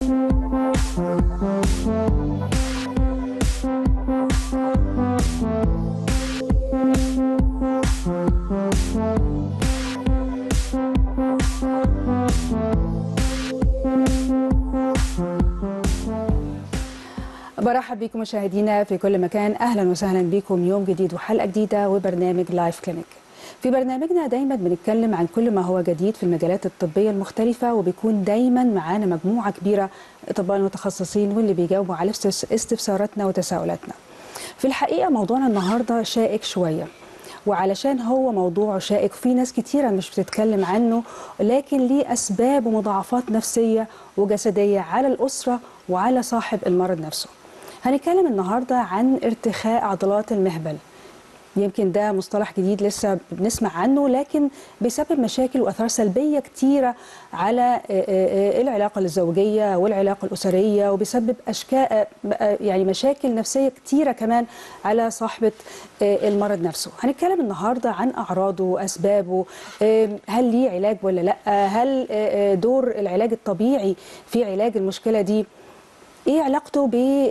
برحب بكم مشاهدينا في كل مكان. اهلا وسهلا بكم يوم جديد وحلقه جديده وبرنامج لايف كلينيك. في برنامجنا دايما بنتكلم عن كل ما هو جديد في المجالات الطبيه المختلفه، وبيكون دايما معانا مجموعه كبيره اطباء متخصصين واللي بيجاوبوا على استفساراتنا وتساؤلاتنا. في الحقيقه موضوعنا النهارده شائك شويه، وعلشان هو موضوع شائك في ناس كتيرة مش بتتكلم عنه، لكن ليه أسباب ومضاعفات نفسية وجسدية على الأسرة وعلى صاحب المرض نفسه. هنتكلم النهاردة عن ارتخاء عضلات المهبل. يمكن ده مصطلح جديد لسه بنسمع عنه، لكن بيسبب مشاكل وأثار سلبية كتيرة على العلاقة الزوجية والعلاقة الأسرية، وبيسبب أشكال يعني مشاكل نفسية كتيرة كمان على صاحبة المرض نفسه. هنتكلم النهاردة عن أعراضه وأسبابه، هل ليه علاج ولا لأ، هل دور العلاج الطبيعي في علاج المشكلة دي، ايه علاقته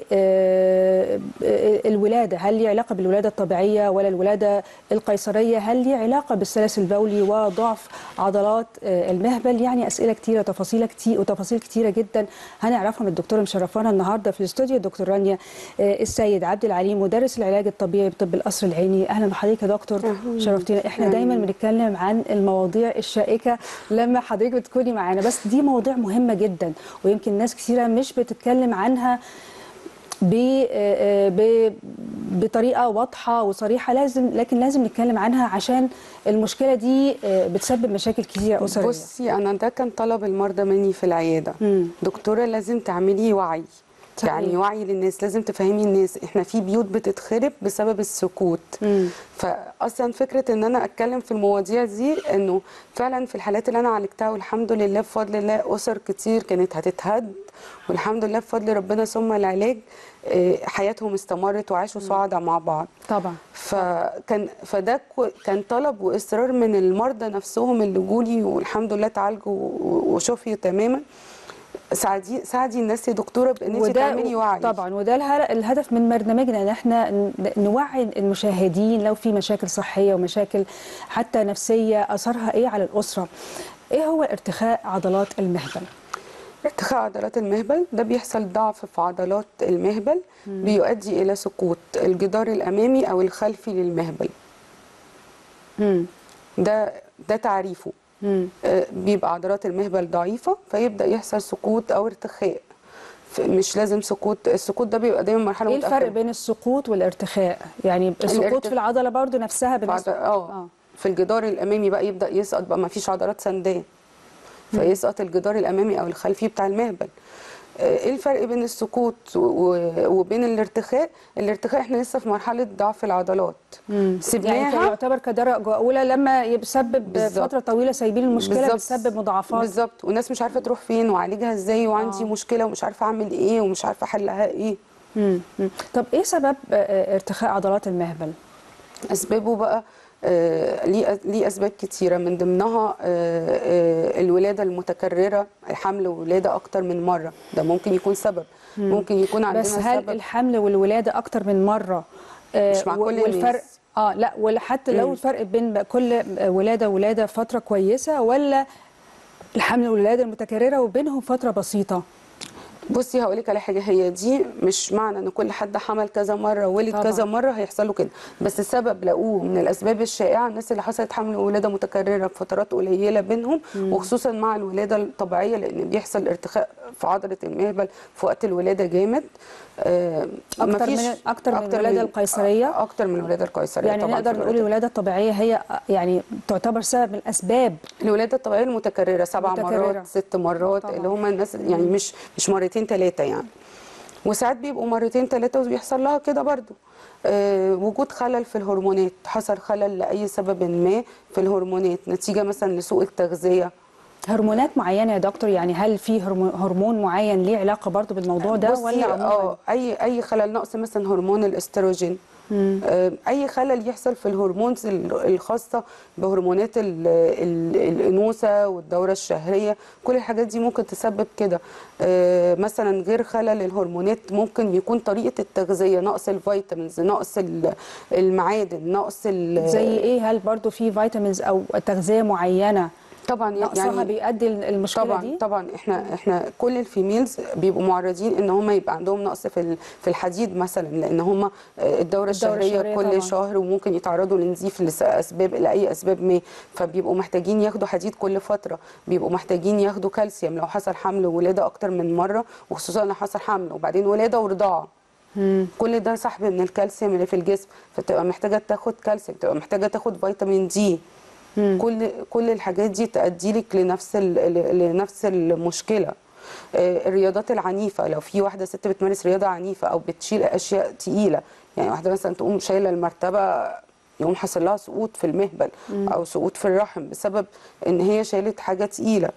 بالولاده؟ هل ليه علاقه بالولاده الطبيعيه ولا الولاده القيصريه؟ هل ليه علاقه بالسلس البولي وضعف عضلات المهبل؟ يعني اسئله كتيره وتفاصيل كتيره جدا هنعرفها من الدكتوره مشرفانا النهارده في الاستوديو، الدكتور رانيا السيد عبد العليم، مدرس العلاج الطبيعي بطب القصر العيني. اهلا بحضرتك يا دكتور، شرفتينا. احنا دايما بنتكلم عن المواضيع الشائكه لما حضرتك بتكوني معانا، بس دي مواضيع مهمه جدا ويمكن ناس كثيره مش بتتكلم عنها بطريقه واضحه وصريحه، لكن لازم نتكلم عنها عشان المشكله دي بتسبب مشاكل كتيره اسريه. بصي، انا ده كان طلب المرضى مني في العياده. دكتوره لازم تعملي وعي، يعني وعي للناس، لازم تفهمي الناس احنا في بيوت بتتخرب بسبب السكوت. فاصلا فكره ان انا اتكلم في المواضيع دي انه فعلا في الحالات اللي انا عالجتها والحمد لله بفضل الله اسر كتير كانت هتتهد، والحمد لله بفضل ربنا ثم العلاج حياتهم استمرت وعاشوا سعداء مع بعض. طبعا. فده كان طلب واصرار من المرضى نفسهم اللي جولي والحمد لله تعالجوا وشفيوا تماما. ساعدي الناس يا دكتوره بان انت تعملي وعي. طبعا، وده الهدف من برنامجنا، ان احنا نوعي المشاهدين لو في مشاكل صحيه ومشاكل حتى نفسيه اثرها ايه على الاسره. ايه هو ارتخاء عضلات المهبل؟ ارتخاء عضلات المهبل ده بيحصل ضعف في عضلات المهبل بيؤدي الى سقوط الجدار الامامي او الخلفي للمهبل. ده تعريفه. بيبقى عضلات المهبل ضعيفه فيبدا يحصل سقوط او ارتخاء. مش لازم سقوط، السقوط ده بيبقى دايما مرحله ايه متأخرة. الفرق بين السقوط والارتخاء؟ يعني السقوط في العضله برضو نفسها في الجدار الامامي بقى يبدا يسقط، بقى ما فيش عضلات سنداه فيسقط الجدار الامامي او الخلفي بتاع المهبل. ايه الفرق بين السقوط وبين الارتخاء؟ الارتخاء احنا لسه في مرحله ضعف العضلات، سيبناها يعني يعتبر كدرجه اولى لما يسبب فتره طويله سايبين المشكله بتسبب مضاعفات. بالظبط، والناس مش عارفه تروح فين واعالجها ازاي، وعندي مشكله ومش عارفه اعمل ايه ومش عارفه حلها ايه. طب ايه سبب ارتخاء عضلات المهبل؟ اسبابه بقى ليه اسباب كتيره، من ضمنها الولاده المتكرره، حمل وولاده اكتر من مره، ده ممكن يكون سبب. ممكن يكون عندنا بس هل سبب الحمل والولاده اكتر من مره مش مع كل والفرق الناس؟ لا، ولا حتى لو الفرق بين كل ولاده فتره كويسه، ولا الحمل والولاده المتكرره وبينهم فتره بسيطه؟ بصي هقول لك على حاجه، هي دي مش معنى ان كل حد حمل كذا مره وولد كذا مره هيحصل له كده، بس السبب لقوه من الاسباب الشائعه الناس اللي حصلت حمل وولاده متكرره بفترات قليله بينهم، وخصوصا مع الولاده الطبيعيه لان بيحصل ارتخاء في عضله المهبل في وقت الولاده جامد. اكتر من الولاده القيصريه. اكتر من الولاده القيصريه يعني طبعا. نقدر نقول الولاده الطبيعيه هي يعني تعتبر سبب من الاسباب. الولاده الطبيعيه المتكرره 7 مرات 6 مرات طبعا. اللي هم الناس يعني مش مرتين 3 يعني، وساعات بيبقوا مرتين 3 وبيحصل لها كده برضو. وجود خلل في الهرمونات، حصل خلل لاي سبب ما في الهرمونات نتيجه مثلا لسوء التغذيه. هرمونات معينه يا دكتور؟ يعني هل في هرمون معين ليه علاقه برضو بالموضوع ده ولا عموما؟ اي خلل، نقص مثلا هرمون الاستروجين، اي خلل يحصل في الهرمونز الخاصه بهرمونات الانوثه والدوره الشهريه، كل الحاجات دي ممكن تسبب كده. مثلا غير خلل الهرمونات ممكن يكون طريقه التغذيه، نقص الفيتامينز، نقص المعادن، نقص زي ايه؟ هل برضو في فيتامينز او تغذيه معينه طبعا نقصها يعني بيؤدي المشكله طبعا دي؟ طبعا احنا كل الفيميلز بيبقوا معرضين ان هم يبقى عندهم نقص في الحديد مثلا، لان هم الدوره الشهريه كل طبعا. شهر، وممكن يتعرضوا لنزيف لاي اسباب ما، فبيبقوا محتاجين ياخدوا حديد كل فتره، بيبقوا محتاجين ياخدوا كالسيوم لو حصل حمل وولاده اكتر من مره، وخصوصا لو حصل حمل وبعدين ولاده ورضاعه. كل ده سحب من الكالسيوم اللي في الجسم، فتبقى محتاجه تاخد كالسيوم، تبقى محتاجه تاخد فيتامين دي. كل الحاجات دي تؤدي لك لنفس المشكله. الرياضات العنيفه، لو في واحده ست بتمارس رياضه عنيفه او بتشيل اشياء تقيله، يعني واحده مثلا تقوم شايله المرتبه يقوم حصل لها سقوط في المهبل او سقوط في الرحم بسبب ان هي شالت حاجه تقيله.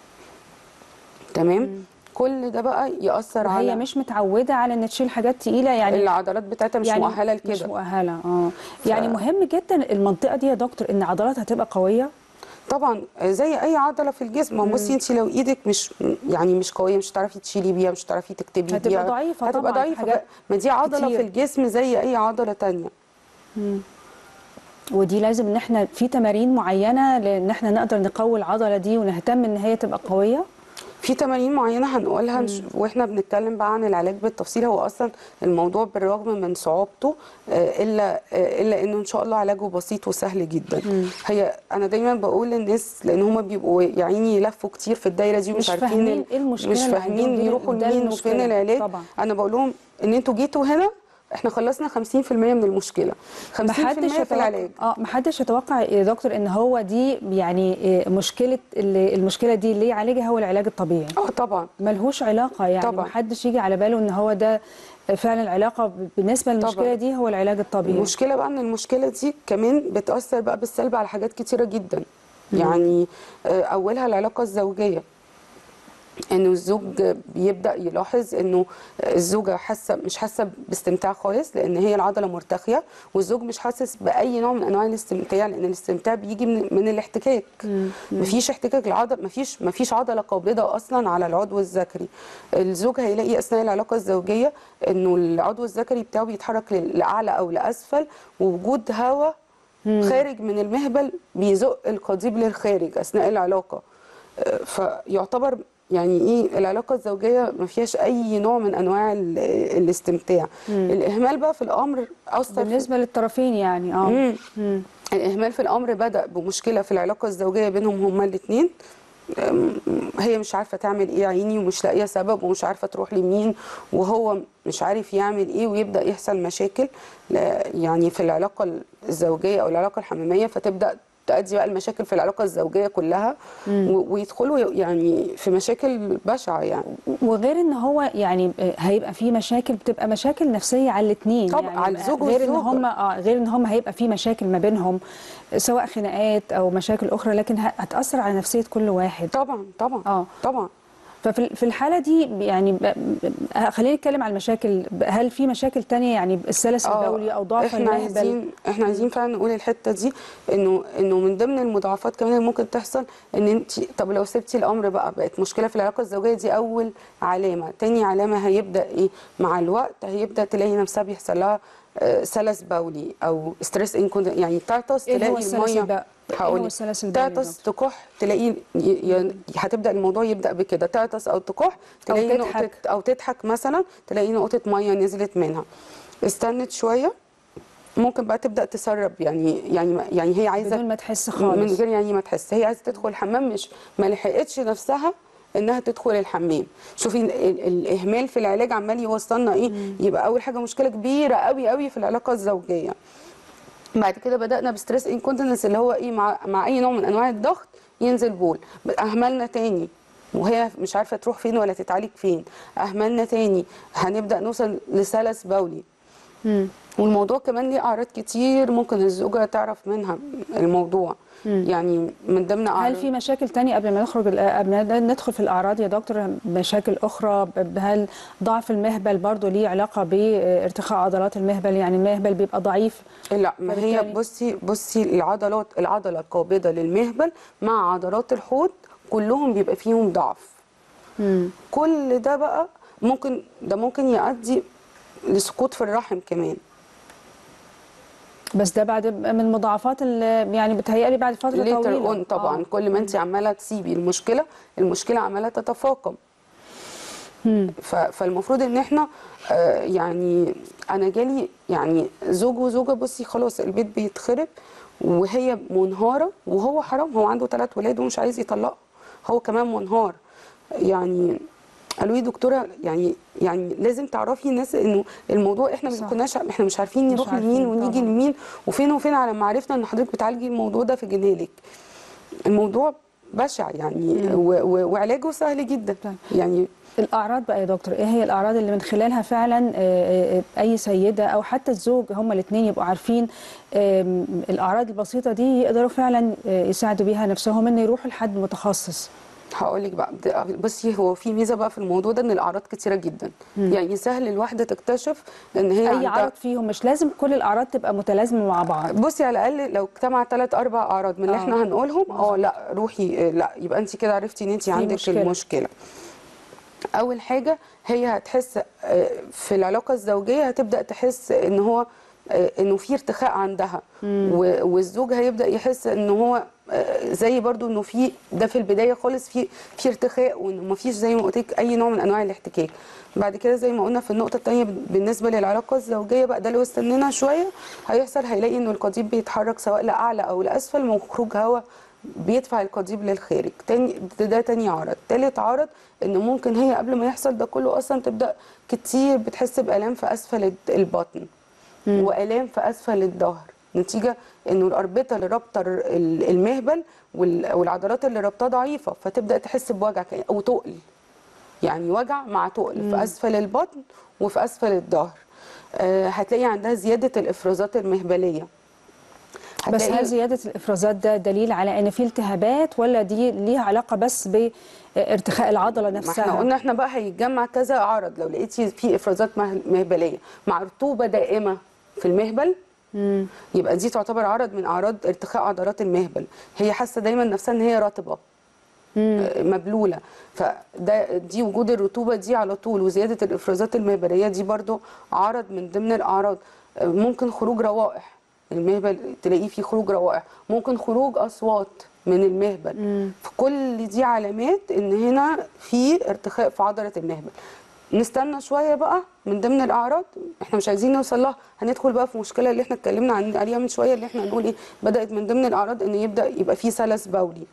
تمام. كل ده بقى يأثر على هي مش متعوده على ان تشيل حاجات تقيله، يعني العضلات بتاعتها مش يعني مؤهله لكده، مش مؤهله. يعني مهم جدا المنطقه دي يا دكتور ان عضلاتها تبقى قويه. طبعا زي اي عضله في الجسم. ما بصي انت لو ايدك مش قويه، مش هتعرفي تشيلي بيها، مش هتعرفي تكتبي هتبقى بيها، ضعيفه هتبقى طبعا. ضعيفه. ما دي عضله كتير في الجسم زي اي عضله تانية. ودي لازم ان احنا في تمارين معينه لان احنا نقدر نقوي العضله دي ونهتم ان هي تبقى قويه. في تمارين معينه هنقولها واحنا بنتكلم بقى عن العلاج بالتفصيل. هو اصلا الموضوع بالرغم من صعوبته الا انه ان شاء الله علاجه بسيط وسهل جدا. انا دايما بقول للناس، لان هم بيبقوا يا عيني يلفوا كتير في الدايره دي ومش عارفين ايه المشكله، مش فاهمين يروحوا لمين وفين العلاج طبعا. انا بقول لهم ان انتوا جيتوا هنا احنا خلصنا 50% من المشكله، 50% في العلاج. محدش يتوقع يا دكتور ان هو دي يعني المشكله دي اللي يعالجها هو العلاج الطبيعي. طبعا ملهوش علاقه، يعني محدش يجي على باله ان هو ده فعلا العلاقه بالنسبه للمشكله طبعا. دي هو العلاج الطبيعي. المشكله بقى ان المشكله دي كمان بتاثر بقى بالسلب على حاجات كتيره جدا. يعني اولها العلاقه الزوجيه، انه الزوج بيبدا يلاحظ انه الزوجه مش حاسه باستمتاع خالص، لان هي العضله مرتخيه، والزوج مش حاسس باي نوع من انواع الاستمتاع، لان الاستمتاع بيجي من الاحتكاك. مفيش احتكاك العضله، مفيش عضله قابضه اصلا على العضو الذكري. الزوج هيلاقي اثناء العلاقه الزوجيه انه العضو الذكري بتاعه بيتحرك لاعلى او لاسفل، ووجود هواء خارج من المهبل بيزق القضيب للخارج اثناء العلاقه. فيعتبر يعني ايه العلاقه الزوجيه ما فيهاش اي نوع من انواع الاستمتاع. الاهمال بقى في الامر اثر بالنسبه للطرفين يعني. الاهمال في الامر بدا بمشكله في العلاقه الزوجيه بينهم هما الاثنين. هي مش عارفه تعمل ايه عيني، ومش لاقيه سبب، ومش عارفه تروح لمين، وهو مش عارف يعمل ايه، ويبدا يحصل مشاكل يعني في العلاقه الزوجيه او العلاقه الحميميه، فتبدا تؤدي بقى المشاكل في العلاقه الزوجيه كلها، ويدخلوا يعني في مشاكل بشعه يعني. وغير ان هو يعني هيبقى في مشاكل، بتبقى مشاكل نفسيه على الاثنين طبعا، يعني على الزوج غير والزوجه. ان هم غير ان هم هيبقى في مشاكل ما بينهم سواء خناقات او مشاكل اخرى، لكن هتاثر على نفسيه كل واحد. طبعا طبعا طبعا. ففي الحاله دي يعني خلينا نتكلم عن المشاكل. هل في مشاكل تانية يعني السلس البولي او ضعف المهبل؟ احنا عايزين فعلا نقول الحته دي، انه من ضمن المضاعفات كمان اللي ممكن تحصل ان انت طب لو سبتي الامر بقت مشكله في العلاقه الزوجيه. دي اول علامه. تاني علامه هيبدا ايه مع الوقت؟ هيبدا تلاقي نفسها بيحصل لها سلس بولي او ستريس انكونتيننس، يعني تعطس تلاقي الميه هقول تعطس تكح تلاقي هتبدا الموضوع يبدا بكده، تعطس او تكح تلاقي نقطه او تضحك مثلا تلاقي نقطه ميه نزلت منها. استنت شويه ممكن بقى تبدا تسرب، يعني هي عايزه بدون ما تحس خالص، من غير يعني ما تحس. هي عايزه تدخل الحمام، مش ما لحقتش نفسها انها تدخل الحمام. شوفي الاهمال في العلاج عمال يوصلنا ايه. يبقى اول حاجه مشكله كبيره قوي قوي في العلاقه الزوجيه. بعد كده بدأنا بستريس انكونتيننس اللي هو ايه مع اي نوع من انواع الضغط ينزل بول. اهملنا تاني وهي مش عارفه تروح فين ولا تتعالج فين. اهملنا تاني هنبدأ نوصل لسلس بولي. والموضوع كمان ليه اعراض كتير ممكن الزوجه تعرف منها الموضوع. يعني من ضمن هل في مشاكل تانية قبل ما ندخل في الأعراض يا دكتور؟ مشاكل أخرى؟ هل ضعف المهبل برضو ليه علاقة بارتخاء عضلات المهبل؟ يعني المهبل بيبقى ضعيف؟ لا، ما هي بصي العضلة القابضة للمهبل مع عضلات الحوض كلهم بيبقى فيهم ضعف. كل ده بقى ممكن يؤدي لسقوط في الرحم كمان. بس ده بعد من مضاعفات يعني بتهيألي بعد فترة طويلة طبعا. كل ما انت عماله تسيبي المشكله عماله تتفاقم. فالمفروض ان احنا يعني انا جالي يعني زوج وزوجه، بصي خلاص البيت بيتخرب وهي منهاره، وهو حرام هو عنده 3 ولاد ومش عايز يطلقها، هو كمان منهار. يعني قالوا لي دكتوره يعني لازم تعرفي الناس انه الموضوع احنا احنا مش عارفين نروح لمين ونيجي لمين، وفين على ما عرفنا ان حضرتك بتعالجي الموضوع ده في جنالك. الموضوع بشع يعني وعلاجه سهل جدا. يعني الأعراض بقى يا دكتور، ايه هي الأعراض اللي من خلالها فعلا أي سيدة أو حتى الزوج هما الاثنين يبقوا عارفين الأعراض البسيطة دي يقدروا فعلا يساعدوا بيها نفسهم إن يروحوا لحد متخصص؟ هقول لك بقى، بصي هو في ميزه بقى في الموضوع ده ان الاعراض كتيره جدا. يعني سهل الواحده تكتشف ان هي اي عرض فيهم، مش لازم كل الاعراض تبقى متلازمه مع بعض. بصي على الاقل لو اجتمع 3 4 اعراض من اللي احنا هنقولهم لا روحي، لا يبقى انت كده عرفتي ان انت عندك المشكله. اول حاجه هي هتحس في العلاقه الزوجيه، هتبدا تحس ان هو انه في ارتخاء عندها، والزوج هيبدا يحس ان هو زي برضو انه في ده في البدايه خالص في ارتخاء، وانه ما فيش زي ما قلت لك اي نوع من انواع الاحتكاك. بعد كده زي ما قلنا في النقطه الثانيه بالنسبه للعلاقه الزوجيه بقى، ده لو استنينا شويه هيلاقي انه القضيب بيتحرك سواء لاعلى او لاسفل، من خروج هواء بيدفع القضيب للخارج. ده تاني عرض. تالت عرض ان ممكن هي قبل ما يحصل ده كله اصلا تبدا كتير بتحس بالام في اسفل البطن والام في اسفل الظهر، نتيجه انه الاربطه اللي رابطه المهبل والعضلات اللي رابطاه ضعيفه، فتبدا تحس بوجع او تقل، يعني وجع مع تقل في اسفل البطن وفي اسفل الظهر. هتلاقي عندها زياده الافرازات المهبليه. بس هل زياده الافرازات ده دليل على ان في التهابات، ولا دي ليها علاقه بس بارتخاء العضله نفسها؟ ما احنا قلنا احنا بقى هيتجمع كذا عرض. لو لقيتي في افرازات مهبليه مع رطوبه دائمه في المهبل، يبقى دي تعتبر عرض من اعراض ارتخاء عضلات المهبل. هي حاسه دايما نفسها ان هي رطبه مبلوله، دي وجود الرطوبه دي على طول وزياده الافرازات المهبليه دي برضو عرض من ضمن الاعراض. ممكن خروج روائح المهبل، تلاقيه فيه خروج روائح، ممكن خروج اصوات من المهبل. فكل دي علامات ان هنا في ارتخاء في عضله المهبل. نستنى شويه بقى من ضمن الاعراض، احنا مش عايزين نوصل لها، هندخل بقى في مشكله اللي احنا اتكلمنا عليها من شويه، اللي احنا هنقول ايه، بدات من ضمن الاعراض ان يبقى في سلس بولي.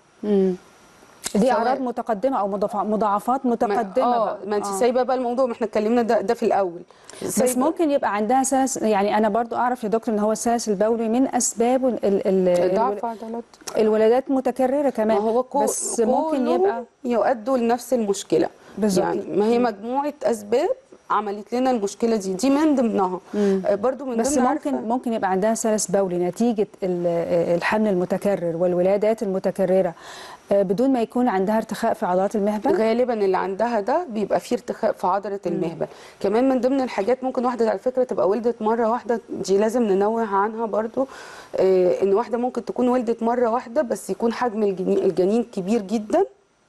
دي اعراض متقدمه او مضاعفات متقدمه ما انت سايبه بقى الموضوع، ما احنا اتكلمنا ده في الاول. بس ممكن يبقى عندها سلس، يعني انا برضو اعرف يا دكتور ان هو السلس البولي من اسبابه ضعف عضلات الولادات متكرره كمان. ما هو بس ممكن يبقى يؤدوا لنفس المشكله بالظبط. يعني ما هي مجموعه اسباب عملت لنا المشكله دي من ضمنها. برضو من بس ضمن ممكن يبقى عندها سلس بولي نتيجه الحمل المتكرر والولادات المتكرره بدون ما يكون عندها ارتخاء في عضلات المهبل. غالبا اللي عندها ده بيبقى فيه ارتخاء في عضله المهبل. كمان من ضمن الحاجات ممكن واحده على فكره تبقى ولدت مره واحده، دي لازم ننوه عنها برضو. ان واحده ممكن تكون ولدت مره واحده بس يكون حجم الجنين كبير جدا.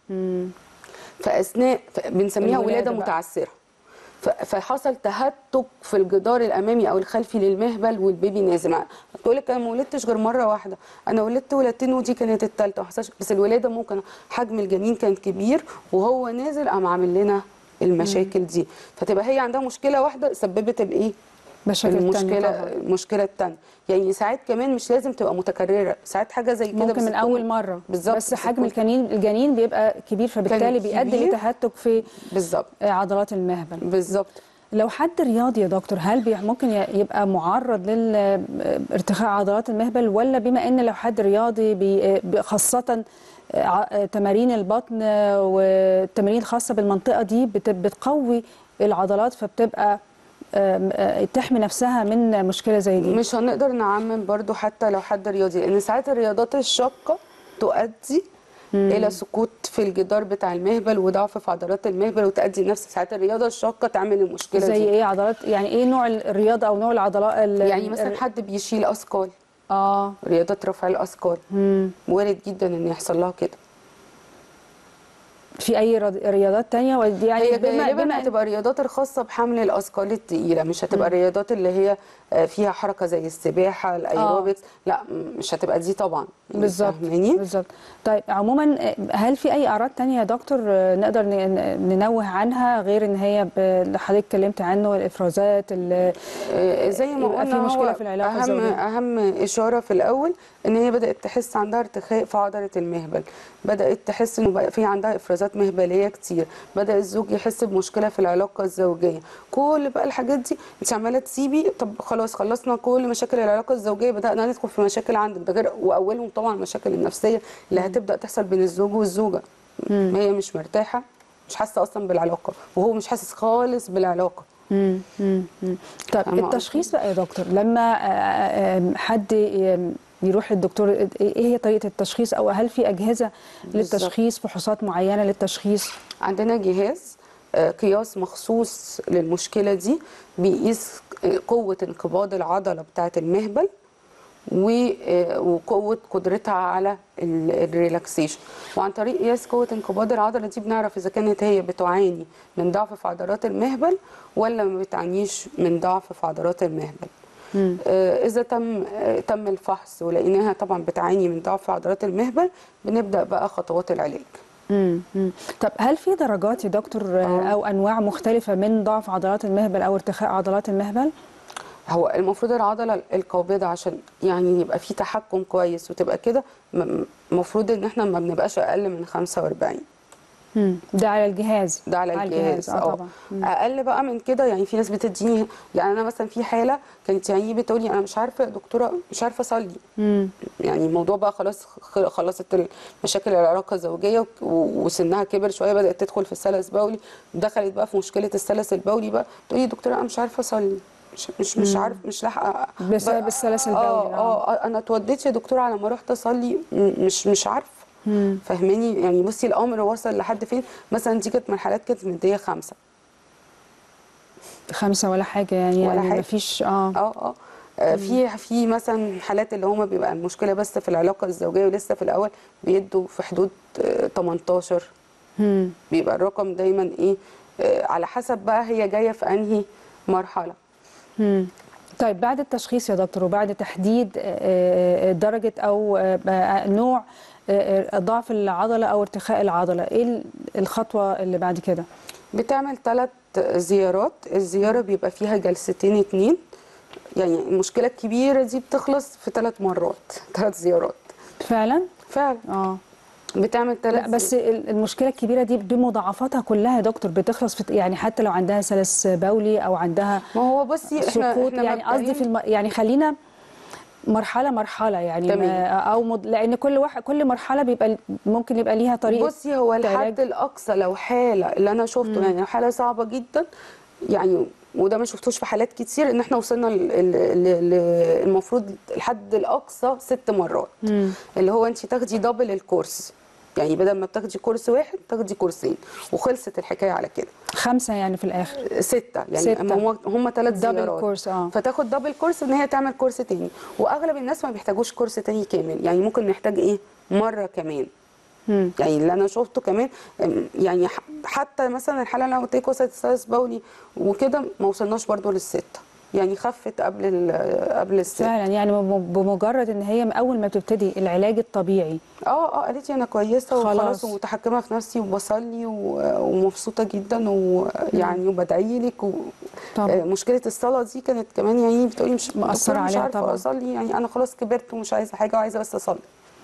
فاثناء بنسميها ولاده متعسره، فحصل تهتك في الجدار الامامي او الخلفي للمهبل والبيبي نازل. تقول لك انا ما ولدتش غير مره واحده، انا ولدت ولدتين ودي كانت الثالثه، بس الولاده ممكن حجم الجنين كان كبير وهو نازل قام عامل لنا المشاكل دي، فتبقى هي عندها مشكله واحده سببت الايه؟ المشكله الثانيه. يعني ساعات كمان مش لازم تبقى متكرره، ساعات حاجه زي كده ممكن من اول مره بالظبط، بس حجم الجنين بيبقى كبير، فبالتالي بيؤدي لتهتك في بالظبط عضلات المهبل. بالظبط. لو حد رياضي يا دكتور، هل ممكن يبقى معرض لارتخاء عضلات المهبل، ولا بما ان لو حد رياضي خاصه تمارين البطن والتمارين الخاصه بالمنطقه دي بتقوي العضلات، فبتبقى تحمي نفسها من مشكله زي دي؟ مش هنقدر نعمم برضو حتى لو حد رياضي، لان ساعات الرياضات الشاقه تؤدي الى سقوط في الجدار بتاع المهبل وضعف في عضلات المهبل، وتؤدي نفس ساعات الرياضه الشاقه تعمل المشكله زي دي. ايه عضلات؟ يعني ايه نوع الرياضه او نوع العضلات يعني مثلا حد بيشيل اثقال، رياضه رفع الاثقال، وارد جدا ان يحصل لها كده. في اي رياضات تانية؟ يعني هي غالبا هتبقى الرياضات الخاصه بحمل الاثقال الثقيله، مش هتبقى الرياضات اللي هي فيها حركه زي السباحه الايروبكس، لا مش هتبقى دي طبعا. بالظبط بالظبط. طيب عموما هل في اي اعراض تانية يا دكتور نقدر ننوه عنها غير ان هي اللي حضرتك اتكلمت عنه، الافرازات زي ما قلنا في مشكله في العلاقه الزوجيه؟ اهم اشاره في الاول ان هي بدات تحس عندها ارتخاء في عضله المهبل، بدات تحس انه بقى في عندها افرازات مهبليه كتير، بدا الزوج يحس بمشكله في العلاقه الزوجيه. كل بقى الحاجات دي انت عماله تسيبي، طب خلاص خلصنا كل مشاكل العلاقه الزوجيه، بدانا ندخل في مشاكل عندك، ده غير واولهم طبعا المشاكل النفسيه اللي هتبدا تحصل بين الزوج والزوجه. ما هي مش مرتاحه، مش حاسه اصلا بالعلاقه، وهو مش حاسس خالص بالعلاقه. طب التشخيص بقى يا دكتور، لما حد يروح للدكتور، ايه هي طريقه التشخيص، او هل في اجهزه للتشخيص، فحوصات معينه للتشخيص؟ عندنا جهاز قياس مخصوص للمشكله دي، بيقيس قوه انقباض العضله بتاعه المهبل وقوه قدرتها على الريلاكسيشن. وعن طريق قياس قوه انقباض العضله دي بنعرف اذا كانت هي بتعاني من ضعف في عضلات المهبل ولا ما بتعانيش من ضعف في عضلات المهبل. اذا تم الفحص ولقيناها طبعا بتعاني من ضعف في عضلات المهبل، بنبدا بقى خطوات العلاج. طب هل في درجات يا دكتور او انواع مختلفه من ضعف عضلات المهبل او ارتخاء عضلات المهبل؟ هو المفروض العضله القابضه عشان يعني يبقى في تحكم كويس وتبقى كده، المفروض ان احنا ما بنبقاش اقل من 45. ده على الجهاز؟ ده على الجهاز طبعا. اقل بقى من كده، يعني في ناس بتديني، يعني انا مثلا في حاله كانت يعني بتقولي انا مش عارفه يا دكتوره، مش عارفه اصلي. يعني الموضوع بقى خلاص، خلصت مشاكل العلاقه الزوجيه وسنها كبر شويه، بدات تدخل في السلس البولي، دخلت بقى في مشكله السلس البولي بقى، تقولي دكتوره انا مش عارفه اصلي، مش عارف، مش لاحقه بسبب السلس البولي. انا اتوديت يا دكتوره على ما رحت اصلي، مش عارفه. فاهماني؟ يعني بصي الامر وصل لحد فين. مثلا دي كانت من الحالات كانت مديه 5 ولا حاجه، يعني ولا حاجه، مفيش في مثلا حالات اللي هم بيبقى المشكله بس في العلاقه الزوجيه ولسه في الاول، بيدوا في حدود 18. بيبقى الرقم دايما ايه على حسب بقى هي جايه في انهي مرحله. طيب بعد التشخيص يا دكتور وبعد تحديد درجه او نوع ضعف العضله او ارتخاء العضله، ايه الخطوه اللي بعد كده؟ بتعمل 3 زيارات. الزياره بيبقى فيها جلستين 2، يعني المشكله الكبيره دي بتخلص في 3 مرات، 3 زيارات. فعلا بتعمل 3. لا بس المشكله الكبيره دي بمضاعفاتها كلها يا دكتور بتخلص في يعني حتى لو عندها سلس بولي او عندها ما هو بصي سقوط، يعني قصدي في يعني خلينا مرحله يعني لان كل مرحله بيبقى ممكن يبقى ليها طريقه. بصي هو الحد الاقصى لو حاله اللي انا شفته يعني حاله صعبه جدا، يعني وده ما شفتوش في حالات كتير، ان احنا وصلنا المفروض الحد الاقصى 6 مرات. اللي هو انت تاخدي دبل الكورس، يعني بدل ما بتاخدي كورس واحد تاخدي كورسين وخلصت الحكايه على كده. 5 يعني في الاخر 6 يعني هم 3 زيارات دبل كورس. فتاخد دبل كورس ان هي تعمل كورس تاني. واغلب الناس ما بيحتاجوش كورس تاني كامل، يعني ممكن نحتاج ايه مره كمان. يعني اللي انا شفته كمان، يعني حتى مثلا الحاله اللي انا قلت لك وصلت السلس بولي وكده ما وصلناش برده لل6، يعني خفت قبل ال6 فعلا. يعني بمجرد ان هي اول ما بتبتدي العلاج الطبيعي قالت لي انا كويسه وخلاص ومتحكمه في نفسي وبصلي ومبسوطه جدا ويعني وبدعي لك مشكله الصلاه دي كانت كمان يعني بتقولي مش مأثره عليها، مش عارفه طبعا اصلي، يعني انا خلاص كبرت ومش عايزه حاجه وعايزه بس اصلي.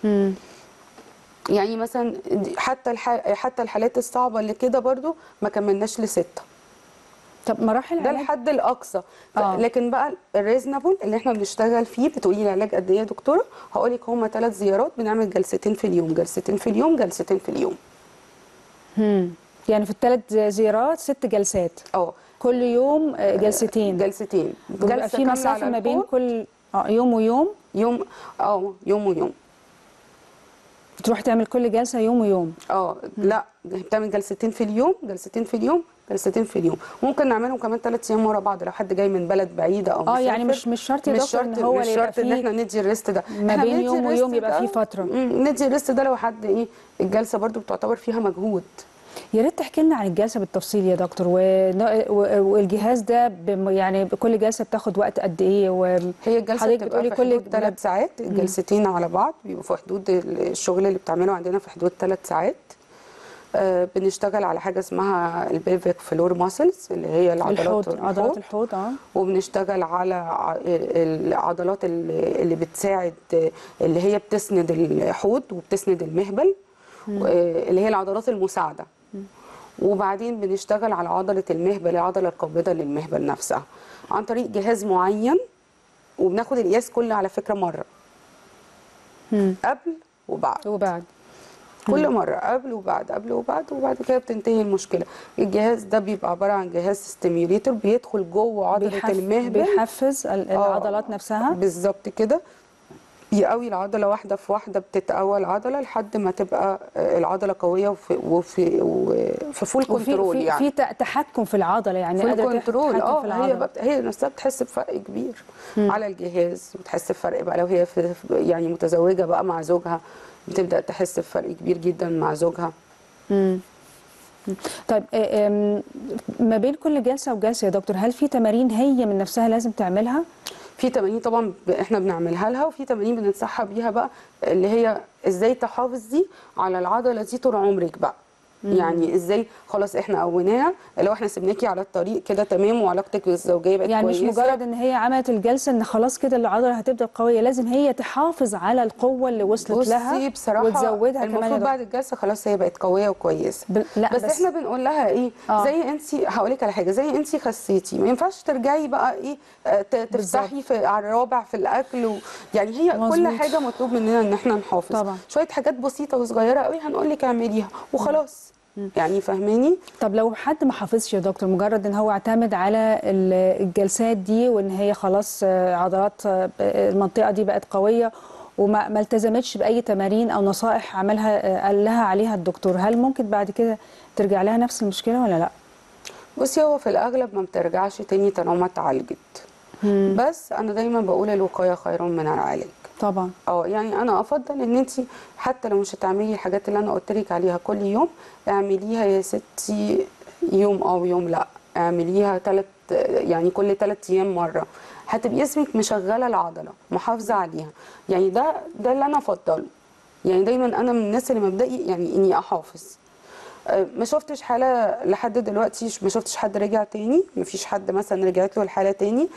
يعني مثلا حتى الحالات الصعبه اللي كده برضو ما كملناش ل6. طب مراحل ده الحد الاقصى. لكن بقى الريزنبل اللي احنا بنشتغل فيه، بتقولي لي العلاج قد ايه يا دكتوره؟ هقول لك هم 3 زيارات، بنعمل جلستين في اليوم، جلستين في اليوم، جلستين في اليوم. يعني في الثلاث زيارات 6 جلسات. كل يوم جلستين. بيبقى في مسافه ما بين كل يوم ويوم. يوم ويوم. تروح تعمل كل جلسه يوم ويوم؟ لا، بتعمل جلستين في اليوم، جلستين في اليوم، جلستين في اليوم. ممكن نعملهم كمان 3 ايام ورا بعض لو حد جاي من بلد بعيده او مسافر. يعني مش شرط يا دكتور ان هو مش شرط ان احنا ندي الريست ده ما بين يوم ويوم، يبقى في فتره ندي الريست ده لو حد الجلسه برضو بتعتبر فيها مجهود. يا ريت تحكي لنا عن الجلسه بالتفصيل يا دكتور، والجهاز ده يعني كل جلسه بتاخد وقت قد ايه؟ هي الجلسه بتبقى في حدود 3 ساعات، الجلستين على بعض بيبقوا في حدود الشغل اللي بتعمله عندنا في حدود 3 ساعات. بنشتغل على حاجه اسمها البيفيك فلور ماسلز اللي هي عضلات الحوض. وبنشتغل على العضلات اللي بتساعد، اللي هي بتسند الحوض وبتسند المهبل، اللي هي العضلات المساعده. وبعدين بنشتغل على عضله المهبل، العضله القابضه للمهبل نفسها، عن طريق جهاز معين. وبناخد القياس كل على فكره مره قبل وبعد كل مرة قبل وبعد وبعد كده بتنتهي المشكلة. الجهاز ده بيبقى عبارة عن جهاز ستيميوليتر بيدخل جوه عضلة المهبل، بيحفز العضلات نفسها. بالظبط كده، يقوي العضلة واحدة في واحدة، بتتقوى العضلة لحد ما تبقى العضلة قوية وفي فول كنترول. يعني في تحكم في العضلة، يعني فول كنترول. هي نفسها بتحس بفرق كبير على الجهاز، بتحس بفرق بقى لو هي يعني متزوجة بقى مع زوجها، بتبدأ تحس بفرق كبير جدا مع زوجها. طيب ما بين كل جلسة وجلسة يا دكتور، هل في تمارين هي من نفسها لازم تعملها؟ في تمارين طبعا احنا بنعملها لها، وفي تمارين بننصحها بيها بقى، اللي هي ازاي تحافظي على العضلة دي طول عمرك بقى. يعني ازاي خلاص احنا قويناها، لو احنا سيبناكي على الطريق كده تمام وعلاقتك بالزوجيه بقت يعني كويسه. مش مجرد ان هي عملت الجلسه ان خلاص كده العضله هتبدا قويه، لازم هي تحافظ على القوه اللي وصلت لها بصراحه وتزودها كمان. المفروض بعد الجلسه خلاص هي بقت قويه وكويسه. لا بس احنا بنقول لها زي انت، هقول لك على حاجه، زي انت خسيتي ما ينفعش ترجعي بقى تفسحي على الرابع في الاكل يعني هي مزبوط. كل حاجه مطلوب مننا ان احنا نحافظ طبعا. شويه حاجات بسيطه وصغيره قوي هنقول لك اعمليها وخلاص. يعني فاهماني؟ طب لو حد ما حافظش يا دكتور، مجرد ان هو اعتمد على الجلسات دي وان هي خلاص عضلات المنطقه دي بقت قويه وما التزمتش باي تمارين او نصائح قال لها عليها الدكتور، هل ممكن بعد كده ترجع لها نفس المشكله ولا لا؟ بصي، هو في الاغلب ما بترجعش تاني طالما اتعالجت. بس انا دايما بقول الوقايه خير من العلاج. طبعا. يعني انا افضل ان انت حتى لو مش هتعملي الحاجات اللي انا قلت لك عليها كل يوم، اعمليها يا ستي يوم او يوم لا، اعمليها يعني كل 3 ايام مره، هتبقي اسمك مشغله العضله محافظه عليها. يعني ده اللي انا افضله. يعني دايما انا من الناس اللي مبدئي يعني اني احافظ. ما شفتش حاله لحد دلوقتي، ما شفتش حد رجع تاني، ما فيش حد مثلا رجعت له الحاله تاني.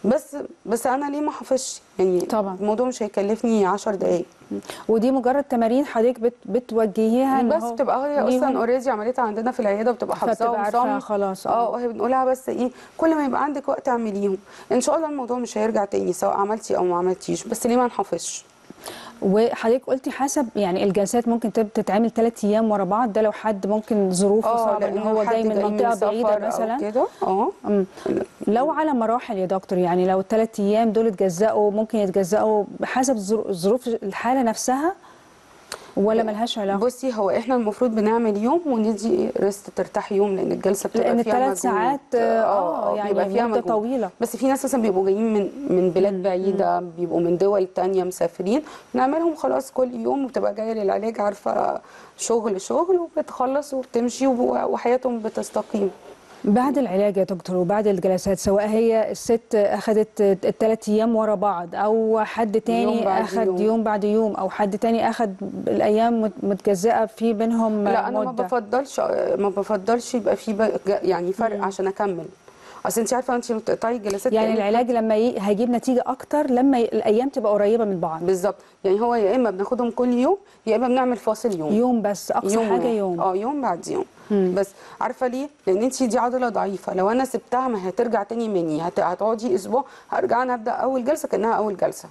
بس انا ليه ما حافظش؟ يعني طبعا الموضوع مش هيكلفني 10 دقائق. ودي مجرد تمارين حضرتك بتوجهيها بس بتبقى هي اصلا اوريدي عملتها عندنا في العياده وبتبقى حافظاها خلاص. وهي بنقولها بس كل ما يبقى عندك وقت اعمليهم ان شاء الله الموضوع مش هيرجع تاني سواء عملتي او ما عملتيش. بس ليه ما نحافظش؟ وحضرتك قلتي حسب يعني الجلسات ممكن تتعمل 3 ايام ورا بعض، ده لو حد ممكن ظروفه صعبه ان هو جاي من منطقه بعيده مثلا كده. لو على مراحل يا دكتور، يعني لو ال3 ايام دول اتجزأوا ممكن يتجزأوا بحسب ظروف الحاله نفسها ولا ملهاش علاقه؟ بصي، هو احنا المفروض بنعمل يوم وندي ريست ترتاح يوم، لان الجلسه بتبقى فيها 3 ساعات يعني بيبقى فيها مده طويله. بس في ناس مثلا بيبقوا جايين من بلاد بعيده، بيبقوا من دول تانية مسافرين، نعملهم خلاص كل يوم وبتبقى جايه للعلاج عارفه شغل وبتخلص وبتمشي وحياتهم بتستقيم. بعد العلاج يا دكتور وبعد الجلسات، سواء هي الست اخذت ال3 ايام ورا بعض او حد تاني اخذ يوم بعد يوم او حد تاني اخذ الايام متجزئه في بينهم لا انا ما بفضلش يبقى في يعني فرق عشان اكمل. اصل انت عارفه انت بتقطعي الجلسات، يعني العلاج لما هيجيب نتيجه اكتر لما الايام تبقى قريبه من بعض. بالظبط. يعني هو يا اما بناخدهم كل يوم يا اما بنعمل فاصل يوم بس اقصى حاجه يوم. يوم بعد يوم. بس عارفه ليه؟ لان انت دي عضله ضعيفه، لو انا سبتها ما هترجع تاني مني، هتقعدي اسبوع هرجع انا ابدا اول جلسه كانها اول جلسه.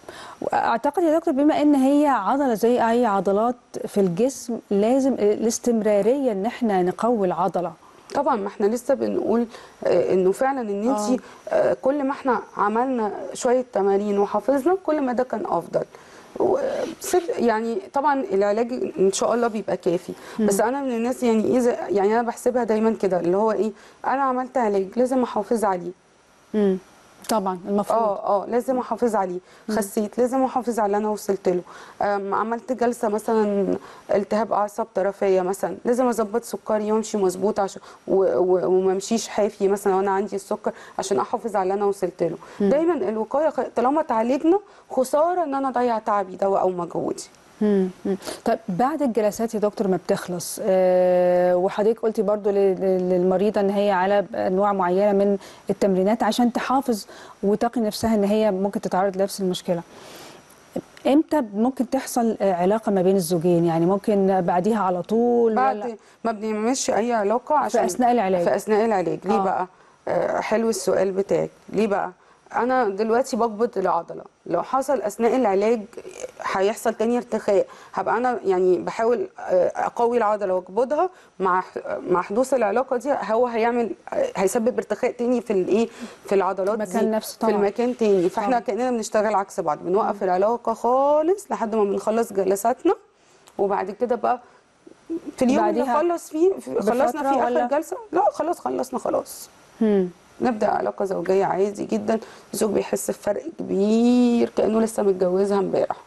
اعتقد يا دكتور بما ان هي عضله زي اي عضلات في الجسم لازم الاستمراريه ان احنا نقوي العضله. طبعا ما احنا لسه بنقول انه فعلا ان انت كل ما احنا عملنا شويه تمارين وحافظنا كل ما ده كان افضل. يعني طبعا العلاج ان شاء الله بيبقى كافي، بس انا من الناس يعني يعني انا بحسبها دايما كده اللي هو ايه، انا عملت علاج لازم احافظ عليه. طبعا المفروض لازم احافظ عليه. خسيت لازم احافظ على اللي انا وصلت له. عملت جلسه مثلا التهاب اعصاب طرفيه مثلا، لازم اظبط سكري وامشي مظبوط عشان وما امشيش حافي مثلا وانا عندي السكر عشان احافظ على اللي انا وصلت له. دايما الوقايه طالما اتعالجنا خساره ان انا اضيع تعبي ده او مجهودي. طيب بعد الجلسات يا دكتور ما بتخلص وحضرتك قلتي برضو للمريضه ان هي على انواع معينه من التمرينات عشان تحافظ وتقي نفسها ان هي ممكن تتعرض لنفس المشكله، امتى ممكن تحصل علاقه ما بين الزوجين؟ يعني ممكن بعديها على طول بعد ولا ما بنعملش اي علاقه عشان في اثناء العلاج؟ في اثناء العلاج. ليه بقى؟ حلو السؤال بتاعك. ليه بقى؟ انا دلوقتي بقبض العضله، لو حصل اثناء العلاج هيحصل تاني ارتخاء، هبقى انا يعني بحاول اقوي العضله واقبضها، مع حدوث العلاقه دي هو هيسبب ارتخاء تاني في الايه، في العضلات المكان دي نفسه طبعا. في المكان تاني. فاحنا كاننا بنشتغل عكس بعض، بنوقف العلاقه خالص لحد ما بنخلص جلساتنا، وبعد كده بقى في اليوم اللي خلصنا فيه اخر جلسه، لا خلاص خلصنا خلاص. نبدا علاقه زوجيه عادي جدا. الزوج بيحس بفرق كبير كانه لسه متجوزها امبارح.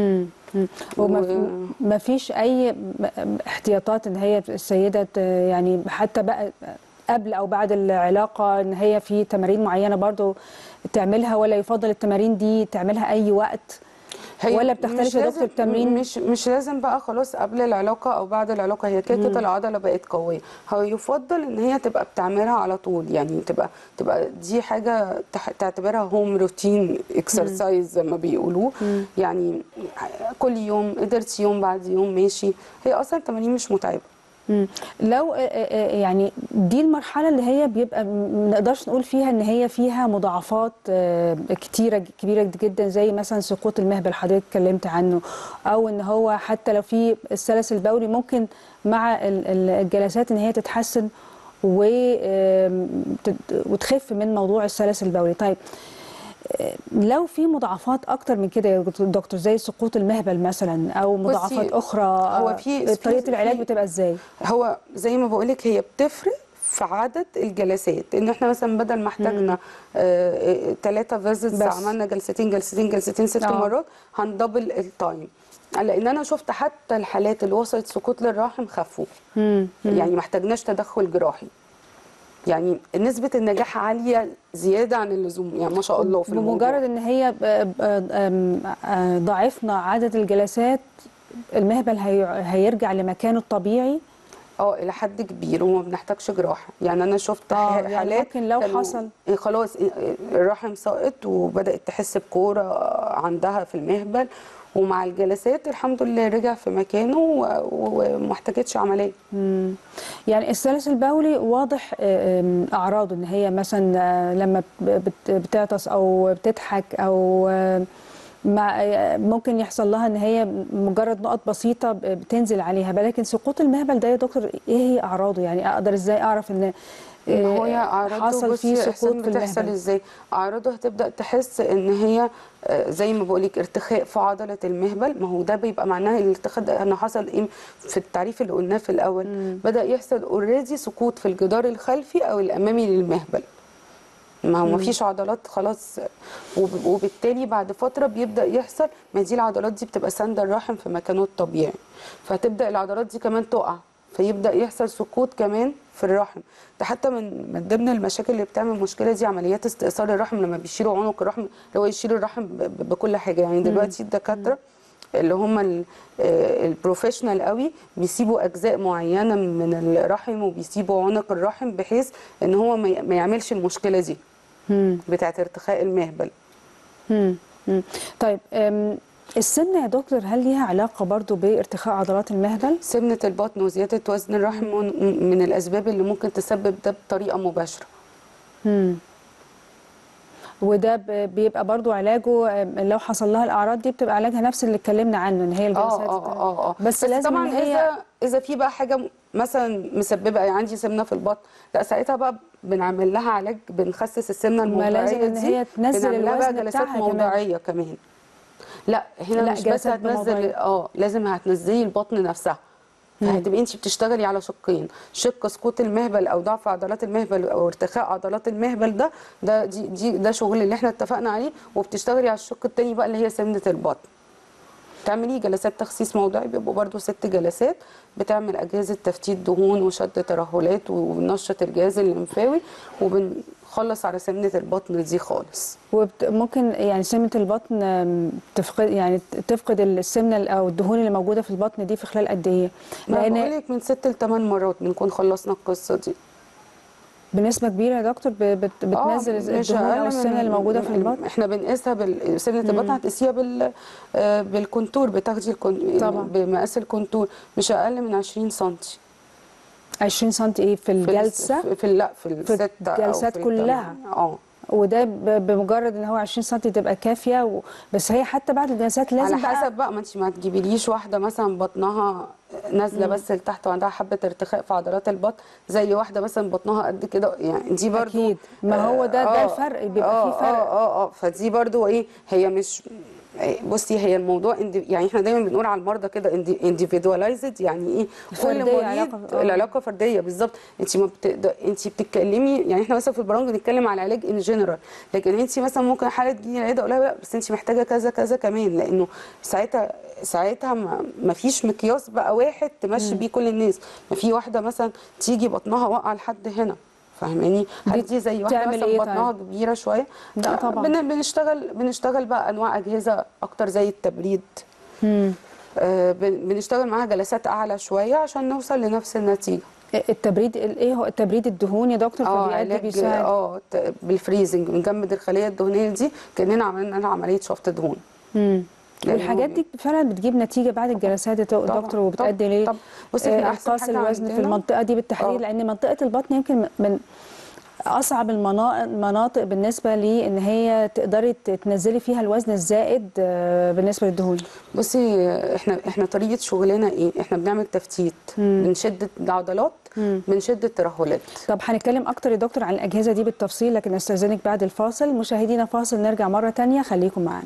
وما فيش اي احتياطات ان هي السيده يعني حتى بقى قبل او بعد العلاقه ان هي في تمارين معينه برضو تعملها، ولا يفضل التمارين دي تعملها اي وقت، ولا بتختلف يا دكتور التمرين؟ مش لازم بقى خلاص قبل العلاقه او بعد العلاقه، هي كده العضله بقت قويه. هو يفضل ان هي تبقى بتعملها على طول، يعني تبقى دي حاجه تعتبرها هوم روتين اكسرسايز زي ما بيقولوه. يعني كل يوم قدرت يوم بعد يوم ماشي، هي اصلا التمارين مش متعبه. لو يعني دي المرحلة اللي هي بيبقى ما نقدرش نقول فيها ان هي فيها مضاعفات كبيرة جدا، زي مثلا سقوط المهبل حضرتك اتكلمت عنه، او ان هو حتى لو في السلس البولي ممكن مع الجلسات ان هي تتحسن وتخف من موضوع السلس البولي. طيب لو في مضاعفات اكتر من كده يا دكتور زي سقوط المهبل مثلا او مضاعفات اخرى، هو طريقه العلاج بتبقى ازاي؟ هو زي ما بقولك هي بتفرق في عدد الجلسات، ان احنا مثلا بدل ما احتاجنا 3 فيزيتس عملنا جلستين 6 مرات، هندبل التايم. لان انا شفت حتى الحالات اللي وصلت سقوط للرحم خفوا، يعني ما احتاجناش تدخل جراحي. يعني نسبة النجاح عالية زيادة عن اللزوم، يعني ما شاء الله في الموضوع. بمجرد ان هي ضاعفنا عدد الجلسات المهبل هيرجع لمكانه الطبيعي الى حد كبير وما بنحتاجش جراحه. يعني انا شفت حالات يعني ممكن لو حصل خلاص الرحم ساقط وبدات تحس بكوره عندها في المهبل، ومع الجلسات الحمد لله رجع في مكانه وما احتاجتش عمليه. يعني السلس البولي واضح اعراضه ان هي مثلا لما بتعطس او بتضحك او ممكن يحصل لها ان هي مجرد نقط بسيطه بتنزل عليها، لكن سقوط المهبل ده يا دكتور ايه هي اعراضه؟ يعني اقدر ازاي اعرف ان ما هي اعراضه حصل فيه سقوط في بتحصل المهبل؟ ازاي؟ اعراضه هتبدا تحس ان هي زي ما بقولك ارتخاء في عضله المهبل. ما هو ده بيبقى معناه الارتخاء ده ان حصل ايه في التعريف اللي قلناه في الاول. بدا يحصل اوريدي سقوط في الجدار الخلفي او الامامي للمهبل. ما هو مفيش عضلات خلاص، وبالتالي بعد فتره بيبدا يحصل، ما دي العضلات دي بتبقى ساندة الرحم في مكانه الطبيعي، فتبدا العضلات دي كمان تقع، فيبدا يحصل سقوط كمان في الرحم. ده حتى من ضمن المشاكل اللي بتعمل المشكله دي عمليات استئصال الرحم، لما بيشيلوا عنق الرحم اللي هو يشيل الرحم بكل حاجه. يعني دلوقتي الدكاتره اللي هم البروفيشنال قوي بيسيبوا اجزاء معينه من الرحم وبيسيبوا عنق الرحم بحيث ان هو ما يعملش المشكله دي بتاعت ارتخاء المهبل. طيب السمنه يا دكتور هل ليها علاقه برضو بارتخاء عضلات المهبل؟ سمنه البطن وزياده وزن الرحم من الاسباب اللي ممكن تسبب ده بطريقه مباشره. وده بيبقى برضو علاجه لو حصل لها الاعراض دي بتبقى علاجها نفس اللي اتكلمنا عنه، ان هي الجلسات. بس لازم طبعا ان هي اذا في بقى حاجه مثلا مسببه يعني عندي سمنه في البطن، لا ساعتها بقى بنعمل لها علاج، بنخسس السمنه ما لازم الموضعيه ان دي، هي تنزل بنعمل لها بقى الوزن جلسات بتاعها موضعيه كمان. لا هنا لا مش بس جلسات هتنزل، موضعيه. لازم هتنزلي البطن نفسها. فهتبقي انت بتشتغلي على شقين، شق سقوط المهبل او ضعف عضلات المهبل او ارتخاء عضلات المهبل، ده شغل اللي احنا اتفقنا عليه، وبتشتغلي على الشق التاني بقى اللي هي سمنه البطن. تعملي جلسات تخسيس موضعي، بيبقوا برضو 6 جلسات، بتعمل اجهزه تفتيت دهون وشد ترهلات ونشط الجهاز الليمفاوي، وبنخلص على سمنه البطن دي خالص. وممكن يعني سمنه البطن تفقد السمنه او الدهون اللي موجوده في البطن دي في خلال قد ايه؟ لان بقول لك من 6 ل 8 مرات بنكون خلصنا القصه دي. بنسبه كبيره يا دكتور بتنزل الدهون او السمنه اللي موجوده في البطن؟ احنا بنقيسها سمنه البطن هتقيسيها بالكونتور، بتاخدي طبعا بمقاس الكونتور مش اقل من 20 سم. 20 سم ايه في الجلسه؟ في الست الجلسات كلها. وده بمجرد ان هو 20 سم تبقى كافيه بس هي حتى بعد الجلسات لازم على حسب بقى، ما انت ما تجيبيليش واحده مثلا بطنها نازله بس لتحت وعندها حبه ارتخاء في عضلات البطن، زي واحده مثلا بطنها قد كده، يعني دي برضو اكيد ما هو ده الفرق، بيبقى في فرق. فدي برضو ايه، هي مش بصي، هي الموضوع يعني احنا دايما بنقول على المرضى كده individualized، يعني ايه كل مريض العلاقه فرديه بالظبط. انت بتتكلمي، يعني احنا مثلا في البرامج بنتكلم على العلاج ان جنرال، لكن انت مثلا ممكن حاله تجي العياده اقول لها بس انت محتاجه كذا كذا كمان، لانه ساعتها ما فيش مقياس بقى واحد تمشي بيه كل الناس. ما في واحده مثلا تيجي بطنها واقعه لحد هنا، فاهماني؟ هل دي زي واحده مثلا بطنها كبيره شويه؟ لا طبعا. بنشتغل بقى انواع اجهزه اكتر زي التبريد. بنشتغل معاها جلسات اعلى شويه عشان نوصل لنفس النتيجه. التبريد ايه هو التبريد الدهوني يا دكتور؟ فبيؤدي بيساعد بالفريزنج، بنجمد الخليه الدهنيه دي كاننا عملنا لها عمليه شفط دهون. والحاجات دي فعلا بتجيب نتيجه بعد الجلسات يا دكتور، وبتؤدي لانقاص الوزن في المنطقه دي بالتحديد، لان منطقه البطن يمكن من اصعب المناطق بالنسبه لي ان هي تقدري تنزلي فيها الوزن الزائد بالنسبه للدهون. بصي احنا طريقه شغلنا ايه؟ احنا بنعمل تفتيت، بنشد العضلات، بنشد الترهلات. طب هنتكلم اكتر يا دكتور عن الاجهزه دي بالتفصيل، لكن استاذنك بعد الفاصل. مشاهدينا فاصل، نرجع مره ثانيه، خليكم معانا.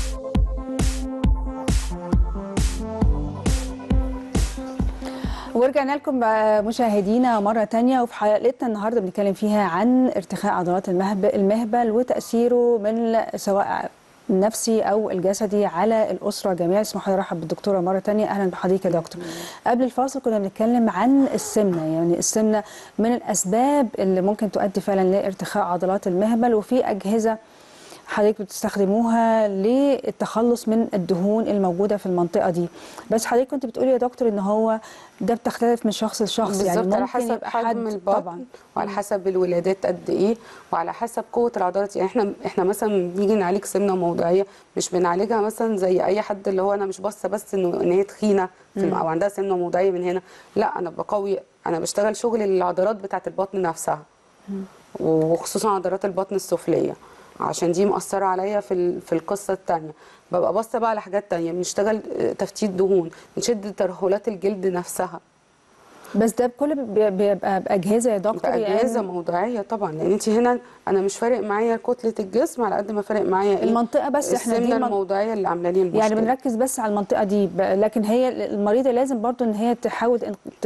ورجعنا لكم مشاهدينا مرة تانية، وفي حلقتنا النهاردة بنتكلم فيها عن ارتخاء عضلات المهبل وتأثيره من سواء النفسي أو الجسدي على الأسرة جميعا. اسمحوا لي أرحب بالدكتورة مرة تانية. أهلا بحضرتك يا دكتور. قبل الفاصل كنا بنتكلم عن السمنة، يعني السمنة من الأسباب اللي ممكن تؤدي فعلا لارتخاء عضلات المهبل، وفي أجهزة حضرتك بتستخدموها للتخلص من الدهون الموجوده في المنطقه دي. بس حضرتك كنت بتقولي يا دكتور ان هو ده بتختلف من شخص لشخص، يعني ممكن على حسب يبقى حجم البطن طبعا، وعلى حسب الولادات قد ايه، وعلى حسب قوه العضلات. يعني احنا مثلا بنيجي نعالج سمنه موضعيه، مش بنعالجها مثلا زي اي حد اللي هو انا مش باصه بس ان هي تخينه او عندها سمنه موضعيه من هنا، لا انا بشتغل شغل العضلات بتاعه البطن نفسها، وخصوصا عضلات البطن السفليه، عشان دي مأثرة عليا في القصة التانية. ببقى باصة بقى على حاجات تانية، بنشتغل تفتيت دهون، بنشد ترهلات الجلد نفسها. بس ده كله بيبقى بأجهزة يا دكتور؟ بأجهزة يعني موضعية طبعا، لأن انت هنا أنا مش فارق معايا كتلة الجسم على قد ما فارق معايا المنطقة بس. احنا السمنة الموضعية اللي عاملة لي المشكلة، يعني بنركز بس على المنطقة دي، لكن هي المريضة لازم برضو ان هي تحاول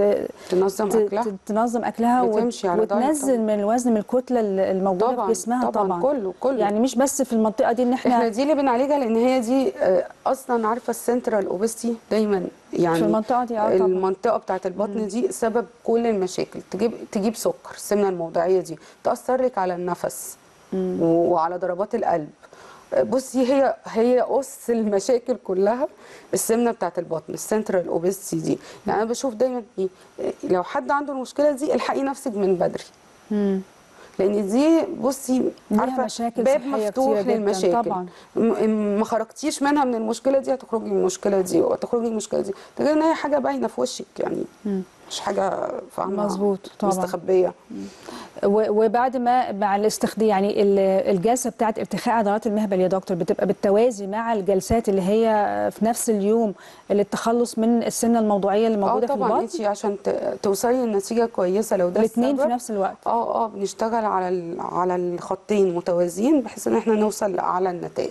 تنظم أكلها وتنزل من الوزن، من الكتلة الموجودة طبعًا في جسمها. طبعا كله يعني مش بس في المنطقة دي، ان احنا دي اللي بنعالجها، لأن هي دي أصلا عارفة السنترال اوبستي دايما، يعني في المنطقة دي طبعا المنطقة بتاعة البطن دي سبب كل المشاكل. تجيب سكر، السمنة الموضعية دي تأثر لك على النفس وعلى ضربات القلب. بصي هي قص المشاكل كلها السمنه بتاعت البطن، السنترال اوبستي دي. يعني انا بشوف دايما لو حد عنده المشكله دي الحقي نفسك من بدري، لان دي بصي عارفه باب مفتوح للمشاكل طبعا. ما خرجتيش منها من المشكله دي هتخرجي من المشكله دي، وهتخرجي من المشكله دي تجد ان هي حاجه باينه في وشك، يعني مش حاجه فاهمه مظبوط طبعا مستخبيه. وبعد ما مع الاستخدام يعني الجلسه بتاعت ارتخاء عضلات المهبل يا دكتور بتبقى بالتوازي مع الجلسات اللي هي في نفس اليوم للتخلص من السمنه الموضوعيه اللي موجوده في طبعا البطن؟ انت عشان توصلي لنتيجه كويسه لو ده الاثنين في السبب. نفس الوقت؟ بنشتغل على الخطين متوازيين بحيث ان احنا نوصل لاعلى النتائج.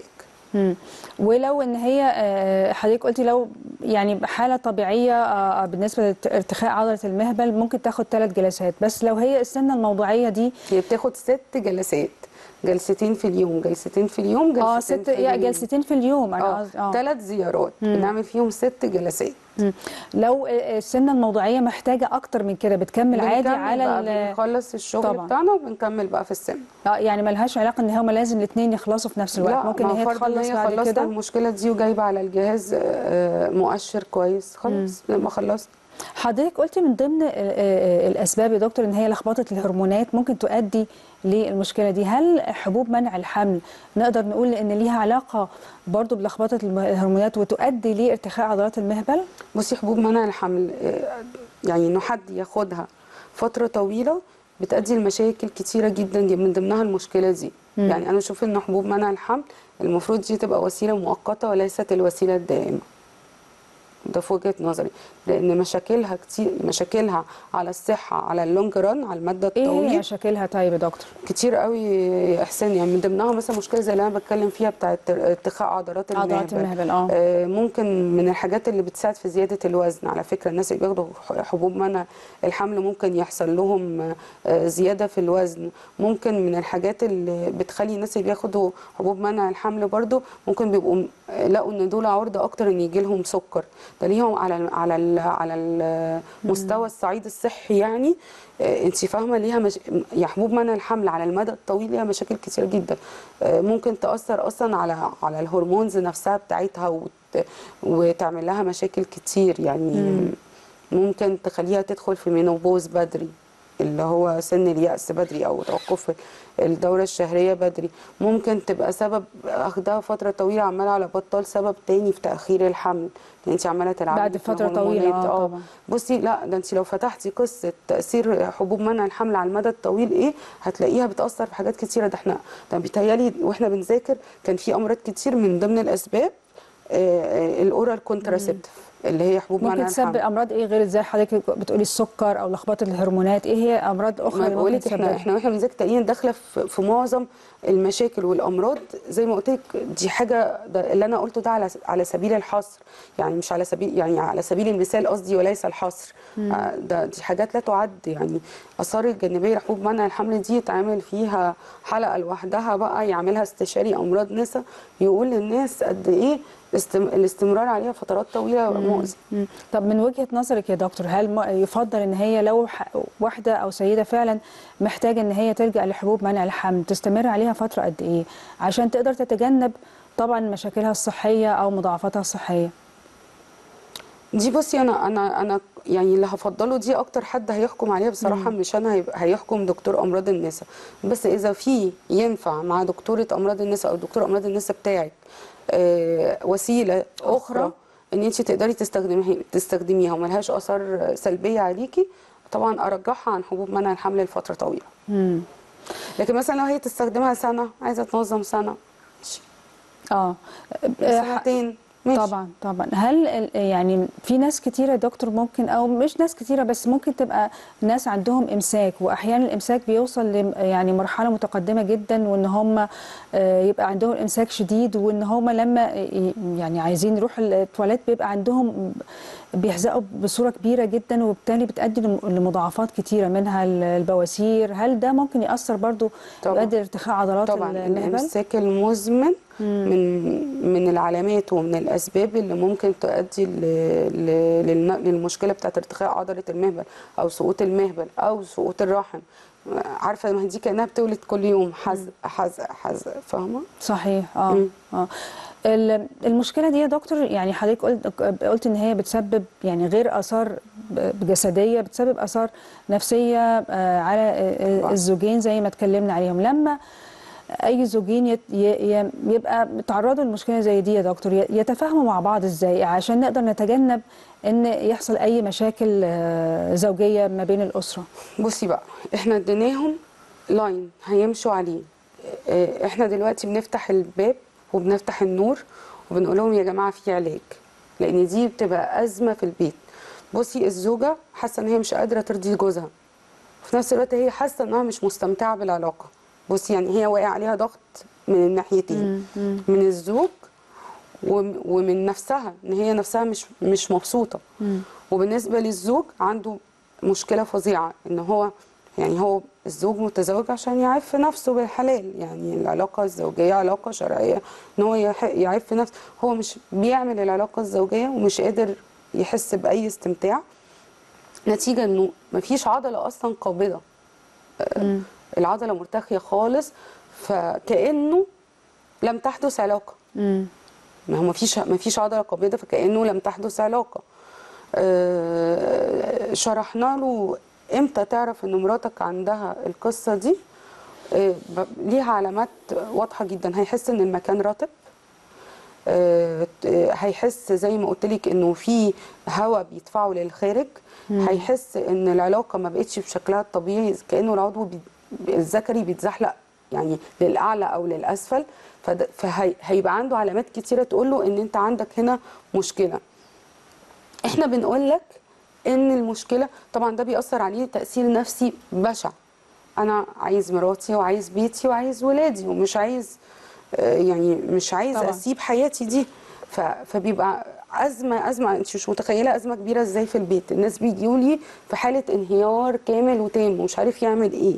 ولو ان هي حضرتك قلتي لو يعني حاله طبيعيه بالنسبه لارتخاء عضله المهبل ممكن تاخد 3 جلسات، بس لو هي السمنه الموضوعيه دي هي بتاخد 6 جلسات، جلستين في اليوم، جلستين في اليوم، جلستين في اليوم. جلستين في اليوم. انا قصدي 3 زيارات بنعمل فيهم 6 جلسات. لو السمنه الموضوعيه محتاجه اكتر من كده بتكمل عادي على بنخلص الشغل طبعا بتاعنا وبنكمل بقى في السمنه. يعني ملهاش علاقه ان هما لازم الاثنين يخلصوا في نفس الوقت؟ ممكن ان هي تخلص بعد كده المشكله دي وجايبه على الجهاز مؤشر كويس خلاص لما خلصت. حضرتك قلتي من ضمن الاسباب يا دكتور ان هي لخبطه الهرمونات ممكن تؤدي للمشكله دي. هل حبوب منع الحمل نقدر نقول ان ليها علاقه برضو بلخبطه الهرمونات وتؤدي لارتخاء عضلات المهبل؟ بصي، حبوب منع الحمل يعني انه حد ياخدها فتره طويله بتؤدي لمشاكل كتيره جدا من ضمنها المشكله دي. يعني انا بشوف ان حبوب منع الحمل المفروض دي تبقى وسيله مؤقته وليست الوسيله الدائمه. ده في وجهه نظري، لان مشاكلها كتير، مشاكلها على الصحه على اللونج ران على المدى الطويل. ايه هي مشاكلها طيب يا دكتور؟ كتير قوي يا احسان، يعني من ضمنها مثلا مشكله زي اللي انا بتكلم فيها بتاعه ارتخاء عضلات المهبل. ممكن من الحاجات اللي بتساعد في زياده الوزن. على فكره الناس اللي بياخدوا حبوب منع الحمل ممكن يحصل لهم زياده في الوزن. ممكن من الحاجات اللي بتخلي الناس اللي بياخدوا حبوب منع الحمل برضو ممكن بيبقوا لقوا ان دول عرضه اكتر ان يجي لهم سكر. ده ليهم على المستوى الصعيد الصحي. يعني انت فاهمه ليها يا حبوب منع الحمل على المدى الطويل ليها مشاكل كتير جدا. ممكن تاثر اصلا على الهرمونز نفسها بتاعتها وتعمل لها مشاكل كتير. يعني ممكن تخليها تدخل في مينوبوز بدري اللي هو سن اليأس بدري او توقف الدورة الشهرية بدري. ممكن تبقى سبب اخدها فترة طويلة عمالة على بطال سبب تاني في تأخير الحمل. يعني انت عمالة تلعبي بعد فترة طويلة. طبعا. بصي لا، ده انت لو فتحتي قصة تأثير حبوب منع الحمل على المدى الطويل ايه هتلاقيها بتأثر في حاجات كتيرة. ده بيتهيألي واحنا بنذاكر كان في امراض كتير من ضمن الاسباب الاورال كونتراسيبتيف اللي هي حبوب منع الحمل. ممكن تسبب امراض ايه غير زي حضرتك بتقولي السكر او لخبطه الهرمونات؟ ايه هي امراض اخرى اللي ممكن تسبب؟ احنا واحنا بنذاكر تقريبا داخله في معظم المشاكل والامراض. زي ما قلت لك دي حاجه اللي انا قلته ده على سبيل الحصر، يعني مش على سبيل، يعني على سبيل المثال قصدي وليس الحصر. دي حاجات لا تعد. يعني اثار الجانبيه لحبوب منع الحمل دي يتعمل فيها حلقه لوحدها بقى، يعملها استشاري امراض نساء يقول للناس قد ايه الاستمرار عليها فترات طويله مؤذي. طب من وجهه نظرك يا دكتور هل يفضل ان هي لو واحده او سيده فعلا محتاجه ان هي تلجا لحبوب منع الحمل تستمر عليها فتره قد ايه عشان تقدر تتجنب طبعا مشاكلها الصحيه او مضاعفاتها الصحيه؟ دي بصي انا يعني اللي هفضله دي اكتر حد هيحكم عليها بصراحه. مش انا، هيحكم دكتور امراض النساء. بس اذا في ينفع مع دكتوره امراض النساء او دكتور امراض النساء بتاعك وسيله اخرى ان انت تقدري تستخدميها وملهاش اثار سلبيه عليكي، طبعا ارجحها عن حبوب منع الحمل لفتره طويله. لكن مثلا لو هي تستخدمها سنه، عايزه تنظم سنه سنتين ماشي. طبعا. هل يعني في ناس كتيره يا دكتور ممكن، او مش ناس كتيره بس ممكن تبقى ناس عندهم امساك، واحيانا الامساك بيوصل يعني مرحله متقدمه جدا وان هم يبقى عندهم امساك شديد، وان هم لما يعني عايزين يروحوا التواليت بيبقى عندهم بيحزقوا بصوره كبيره جدا، وبالتالي بتؤدي لمضاعفات كتيره منها البواسير. هل ده ممكن ياثر برضو يؤدي لارتخاء عضلات المهبل؟ طبعا الامساك المزمن من العلامات ومن الاسباب اللي ممكن تؤدي للمشكله بتاعت ارتخاء عضله المهبل او سقوط المهبل او سقوط الرحم. عارفه ما دي كانها بتولد كل يوم حزق حزق حزق، فاهمه؟ صحيح. المشكله دي يا دكتور يعني حضرتك قلت ان هي بتسبب يعني غير اثار جسديه، بتسبب اثار نفسيه على الزوجين زي ما اتكلمنا عليهم. لما اي زوجين يبقى تعرضوا لمشكله زي دي يا دكتور يتفاهموا مع بعض ازاي عشان نقدر نتجنب ان يحصل اي مشاكل زوجيه ما بين الاسره؟ بصي بقى، احنا اديناهم لاين هيمشوا عليه. احنا دلوقتي بنفتح الباب وبنفتح النور وبنقول لهم يا جماعه في علاج، لان دي بتبقى ازمه في البيت. بصي الزوجه حاسه ان هي مش قادره ترضي جوزها، في نفس الوقت هي حاسه انها مش مستمتعه بالعلاقه. بصي يعني هي واقع عليها ضغط من الناحيتين، من الزوج ومن نفسها، ان هي نفسها مش مبسوطه. وبالنسبه للزوج عنده مشكله فظيعه، ان هو يعني هو الزوج متزوج عشان يعف نفسه بالحلال، يعني العلاقه الزوجيه علاقه شرعيه ان هو يعف نفسه. هو مش بيعمل العلاقه الزوجيه ومش قادر يحس باي استمتاع، نتيجه انه مفيش عضله اصلا قابضه، العضله مرتخيه خالص، فكانه لم تحدث علاقه. ما هو مفيش عضله قابضه، فكانه لم تحدث علاقه. شرحنا له امتى تعرف ان مراتك عندها القصه دي. ليها علامات واضحه جدا، هيحس ان المكان رطب، هيحس زي ما قلت لك انه في هواء بيدفعه للخارج، هيحس ان العلاقه ما بقتش بشكلها الطبيعي، كانه العضو الذكري بيتزحلق يعني للاعلى او للاسفل. فهيبقى عنده علامات كتيره تقول له ان انت عندك هنا مشكله. احنا بنقول لك ان المشكله طبعا ده بيأثر عليه تأثير نفسي بشع. انا عايز مراتي وعايز بيتي وعايز ولادي، ومش عايز يعني مش عايز طبعا اسيب حياتي دي. فبيبقى ازمه انت مش متخيله ازمه كبيره ازاي في البيت. الناس بيجوا لي في حاله انهيار كامل وتام ومش عارف يعمل ايه.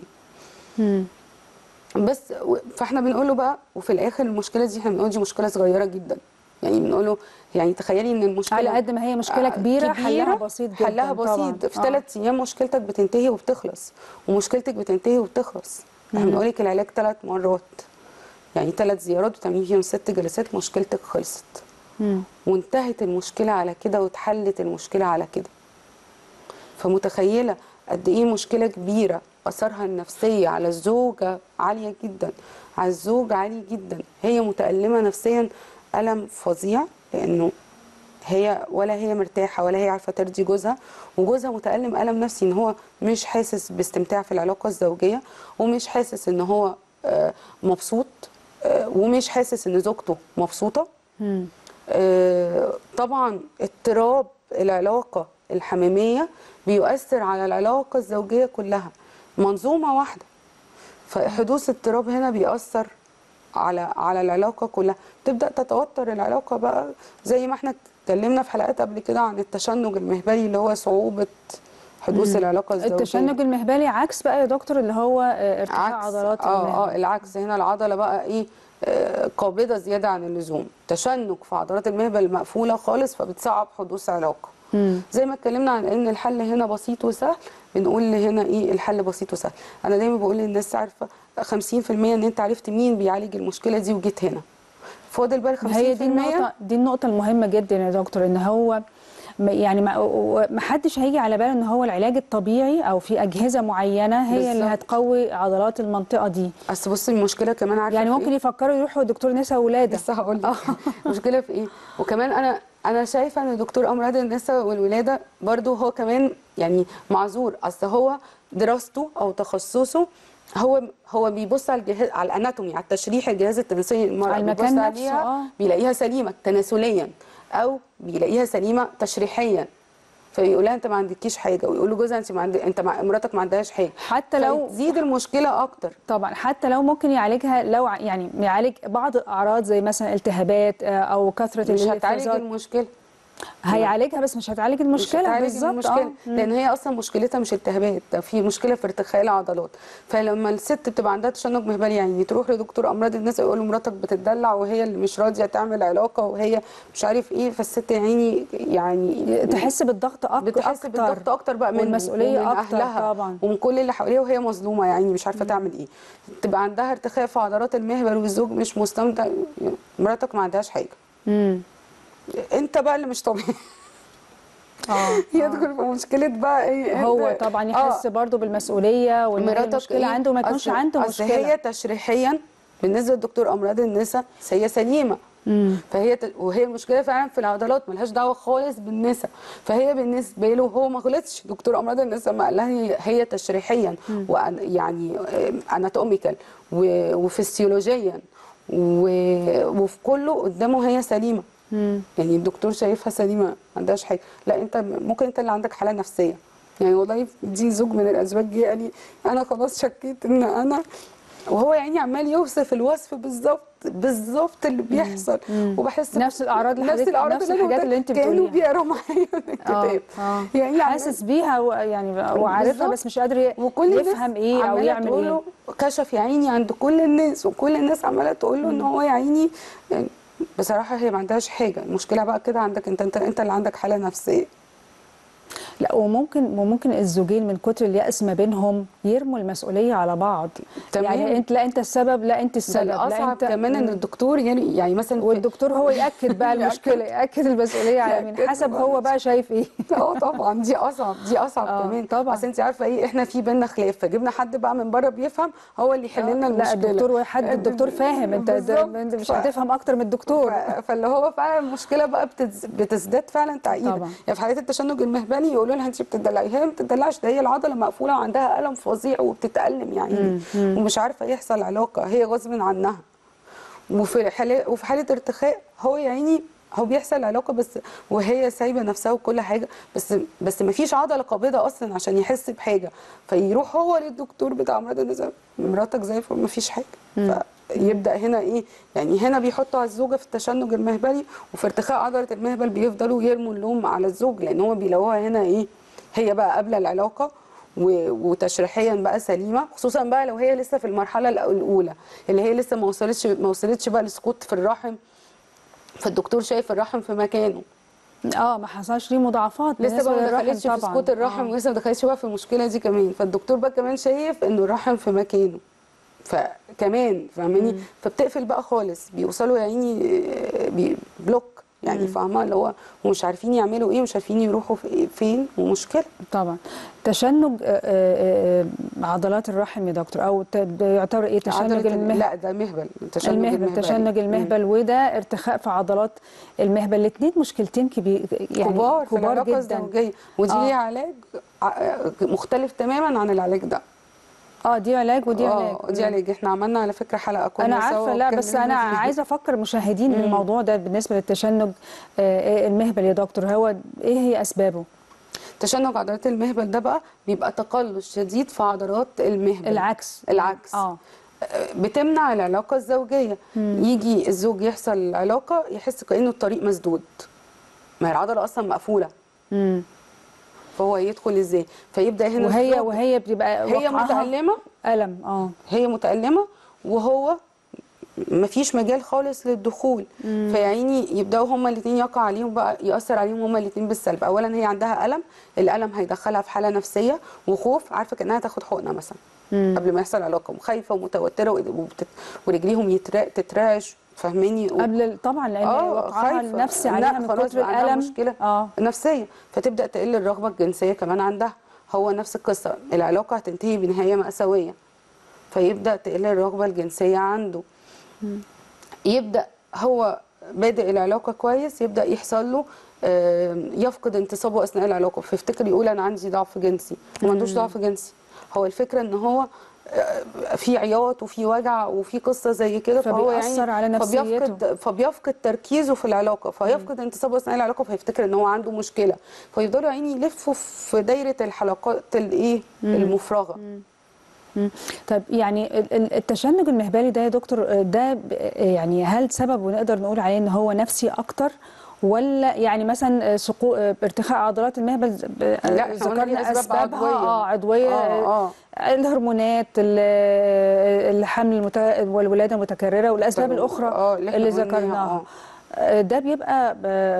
بس فاحنا بنقول له بقى، وفي الاخر المشكله دي احنا بنقول دي مشكله صغيره جدا، يعني بنقول له يعني تخيلي ان المشكله على قد ما هي مشكله كبيره حلها بسيط جدا. حلها بسيط في 3 ايام مشكلتك بتنتهي وبتخلص، ومشكلتك بتنتهي وبتخلص. احنا بنقول لك العلاج 3 مرات، يعني 3 زيارات وتعملي فيهم 6 جلسات، مشكلتك خلصت وانتهت المشكله على كده واتحلت المشكله على كده. فمتخيله قد ايه مشكله كبيره اثرها النفسيه على الزوجه عاليه جدا، على الزوج عالي جدا. هي متألمه نفسيا ألم فظيع، لانه هي ولا هي مرتاحه ولا هي عارفه ترضي جوزها، وجوزها متألم ألم نفسي ان هو مش حاسس باستمتاع في العلاقه الزوجيه، ومش حاسس ان هو مبسوط، ومش حاسس ان زوجته مبسوطه. طبعا اضطراب العلاقه الحميميه بيؤثر على العلاقه الزوجيه كلها، منظومه واحده. فحدوث اضطراب هنا بيأثر على العلاقه كلها، تبدأ تتوتر العلاقه بقى، زي ما احنا اتكلمنا في حلقات قبل كده عن التشنج المهبلي اللي هو صعوبه حدوث العلاقه الزوجيه. التشنج المهبلي عكس بقى يا دكتور اللي هو ارتفاع عضلات المهبل. العكس، هنا العضله بقى ايه، قابضه زياده عن اللزوم، تشنج في عضلات المهبل مقفوله خالص، فبتصعب حدوث علاقه. زي ما اتكلمنا عن ان الحل هنا بسيط وسهل، بنقول هنا ايه الحل بسيط وسهل. انا دايما بقول للناس عارفه 50% ان انت عرفت مين بيعالج المشكله دي وجيت هنا، فاضل بقى 50%. هي دي النقطه المهمه جدا يا دكتور، ان هو يعني ما حدش هيجي على باله ان هو العلاج الطبيعي او في اجهزه معينه هي اللي هتقوي عضلات المنطقه دي. اصل بصي المشكله كمان عارفه يعني ممكن يفكروا يروحوا لدكتور نساء ولاده. لسه هقول لك المشكله في ايه. وكمان انا شايفه ان دكتور امراض النساء والولاده برضو هو كمان يعني معذور، اصل هو دراسته او تخصصه هو بيبص على الجهاز، على الاناتومي، على التشريح، الجهاز التناسلي للمراه، بيبص عليها بيلاقيها سليمه تناسليا او بيلاقيها سليمه تشريحيا، فيقول لها انت ما عندكيش حاجه، ويقول له جوزها انت مراتك ما عندهاش حاجه، حتى لو تزيد المشكله اكتر. طبعا حتى لو ممكن يعالجها، لو يعني يعالج بعض الاعراض زي مثلا التهابات او كثره مش هتعالج المشكله، هيعالجها بس مش هتعالج المشكله بالظبط. لان هي اصلا مشكلتها مش التهابات، ده في مشكله في ارتخاء العضلات. فلما الست بتبقى عندها تشنج مهبلي يعني تروح لدكتور امراض النساء يقول له مراتك بتدلع وهي اللي مش راضيه تعمل علاقه وهي مش عارف ايه، فالست يعني تحس بالضغط اكتر، بتحس بالضغط اكتر بقى من والمسؤوليه ومن اكتر اهلها طبعا، ومن كل اللي حواليها، وهي مظلومه يعني مش عارفه تعمل ايه. تبقى عندها ارتخاء في عضلات المهبل والزوج مش مستمتع، مراتك ما عندهاش حاجه. انت بقى اللي مش طبيعي. يدخل في مشكله بقى ايه، هو طبعا يحس برضه بالمسؤوليه، وان المشكله عنده ما يكونش عنده مشكله. هي تشريحيا بالنسبه لدكتور امراض النساء هي سليمه. وهي المشكله فعلا في العضلات، ملهاش دعوه خالص بالنساء. فهي بالنسبه له هو ما غلطش، دكتور امراض النساء ما قالها هي تشريحيا يعني اناتوميكال وفسيولوجيا وفي كله قدامه هي سليمه. يعني الدكتور شايفها سليمه ما عندهاش حاجه. لا انت ممكن انت اللي عندك حاله نفسيه. يعني والله دي زوج من الازواج جه قال لي انا خلاص شكيت ان انا، وهو يعني عمال يوصف الوصف بالظبط اللي بيحصل. وبحس نفس الاعراض اللي نفس الاعراض نفس الحاجات اللي انت بتقوليها كانوا بيقرا معايا الكتاب. يعني حاسس بيها يعني وعارفها بس مش قادر يفهم ايه او يعمل ايه. كشف يا عيني عند كل الناس، وكل الناس عماله تقول له ان هو يا عيني يعني بصراحه هي ما عندهاش حاجه. المشكله بقى كده عندك انت اللي عندك حاله نفسيه. لا وممكن الزوجين من كتر اليأس ما بينهم يرموا المسؤوليه على بعض. تمام. يعني انت السبب، لا انت السبب، لا انت كمان ان الدكتور يعني مثلا والدكتور هو ياكد بقى المشكله، ياكد المسؤوليه على مين حسب هو بقى شايف ايه. طبعا دي اصعب كمان طبعا. اصل انت عارفه ايه، احنا في بينا خلاف فجبنا حد بقى من بره بيفهم هو اللي يحل لنا المشكله. لا الدكتور فاهم، انت مش هتفهم اكتر من الدكتور. فاللي هو فعلا المشكله بقى بتزداد فعلا تعقيدا. يعني في حالات التشنج المهبلي يقولوا لها انت بتدلعي، هي ما بتدلعش، ده هي العضله مقفوله وعندها الم فظيع وبتتالم يعني ومش عارفه يحصل علاقه، هي غصب عنها. وفي حاله ارتخاء هو يا عيني هو بيحصل علاقه بس وهي سايبه نفسها وكل حاجه، بس ما فيش عضله قابضه اصلا عشان يحس بحاجه، فيروح هو للدكتور بتاع امراض النساء مراتك زي الفل ما فيش حاجه. فيبدا هنا ايه، يعني هنا بيحطوا على الزوجه في التشنج المهبلي، وفي ارتخاء عضله المهبل بيفضلوا يرموا اللوم على الزوج، لان هم بيلاقوها هنا ايه، هي بقى قبل العلاقه وتشريحيا بقى سليمه، خصوصا بقى لو هي لسه في المرحله الاولى اللي هي لسه ما وصلتش بقى لسقوط في الرحم، فالدكتور شايف الرحم في مكانه. ما حصلش ليه مضاعفات، لسه بقى ما دخلتش في سقوط الرحم ولسه ما دخلتش بقى في المشكله دي كمان، فالدكتور بقى كمان شايف انه الرحم في مكانه فكمان فاهماني، فبتقفل بقى خالص، بيوصلوا يا عيني بلوك يعني فاهمه اللي هو ومش عارفين يعملوا ايه، مش عارفين يروحوا فين، ومشكله. طبعا. تشنج عضلات الرحم يا دكتور، او يعتبر ايه تشنج المهبل؟ لا ده مهبل، تشنج المهبل وده ارتخاء في عضلات المهبل، الاثنين مشكلتين يعني كبار في العلاقه جدا الزوجيه، ودي ليها علاج مختلف تماما عن العلاج ده. دي علاج ودي علاج. دي علاج. احنا عملنا على فكره حلقه كنا انا عارفه. لا بس انا عايزه افكر مشاهدين بالموضوع ده بالنسبه للتشنج المهبل يا دكتور، هو ايه هي اسبابه؟ تشنج عضلات المهبل ده بقى بيبقى تقلص شديد في عضلات المهبل. العكس. بتمنع العلاقه الزوجيه. يجي الزوج يحصل علاقه يحس كانه الطريق مسدود، ما هي العضله اصلا مقفوله. فهو يدخل ازاي؟ فيبدا هنا وهي بتبقى هي متألمه ألم. هي متألمه وهو مفيش مجال خالص للدخول، فيعني يبداوا هما الاثنين يقع عليهم بقى، ياثر عليهم هما الاثنين بالسلب. اولا هي عندها الم، الالم هيدخلها في حاله نفسيه وخوف، عارفه كانها تاخد حقنه مثلا قبل ما يحصل علاقه، وخايفه ومتوتره ورجليهم تترعش، فاهماني؟ قبل طبعا لان وقعها النفسي عليها من كتر الالم مشكله نفسيه، فتبدا تقل الرغبه الجنسيه كمان عندها. هو نفس القصه، العلاقه هتنتهي بنهايه مأساويه، فيبدا تقل الرغبه الجنسيه عنده. يبدا هو بادئ العلاقه كويس، يبدا يحصل له يفقد انتصابه اثناء العلاقه، فيفتكر يقول انا عندي ضعف جنسي، وما عندوش ضعف جنسي. هو الفكره ان هو في عياط وفي وجع وفي قصه زي كده، فهو يعني على نفسيته، فبيفقد تركيزه في العلاقه، فيفقد انتصابه اثناء العلاقه، فيفتكر ان هو عنده مشكله، فيفضلوا يعني يلفوا في دايره الحلقات المفرغه. طيب يعني التشنج المهبلي ده يا دكتور، ده يعني هل سببه نقدر نقول عليه ان هو نفسي اكتر، ولا يعني مثلا ارتخاء عضلات المهبل ذكرنا اسبابها عضويه الهرمونات، الحمل والولاده المتكرره، والاسباب الاخرى اللي ذكرناها، ده بيبقى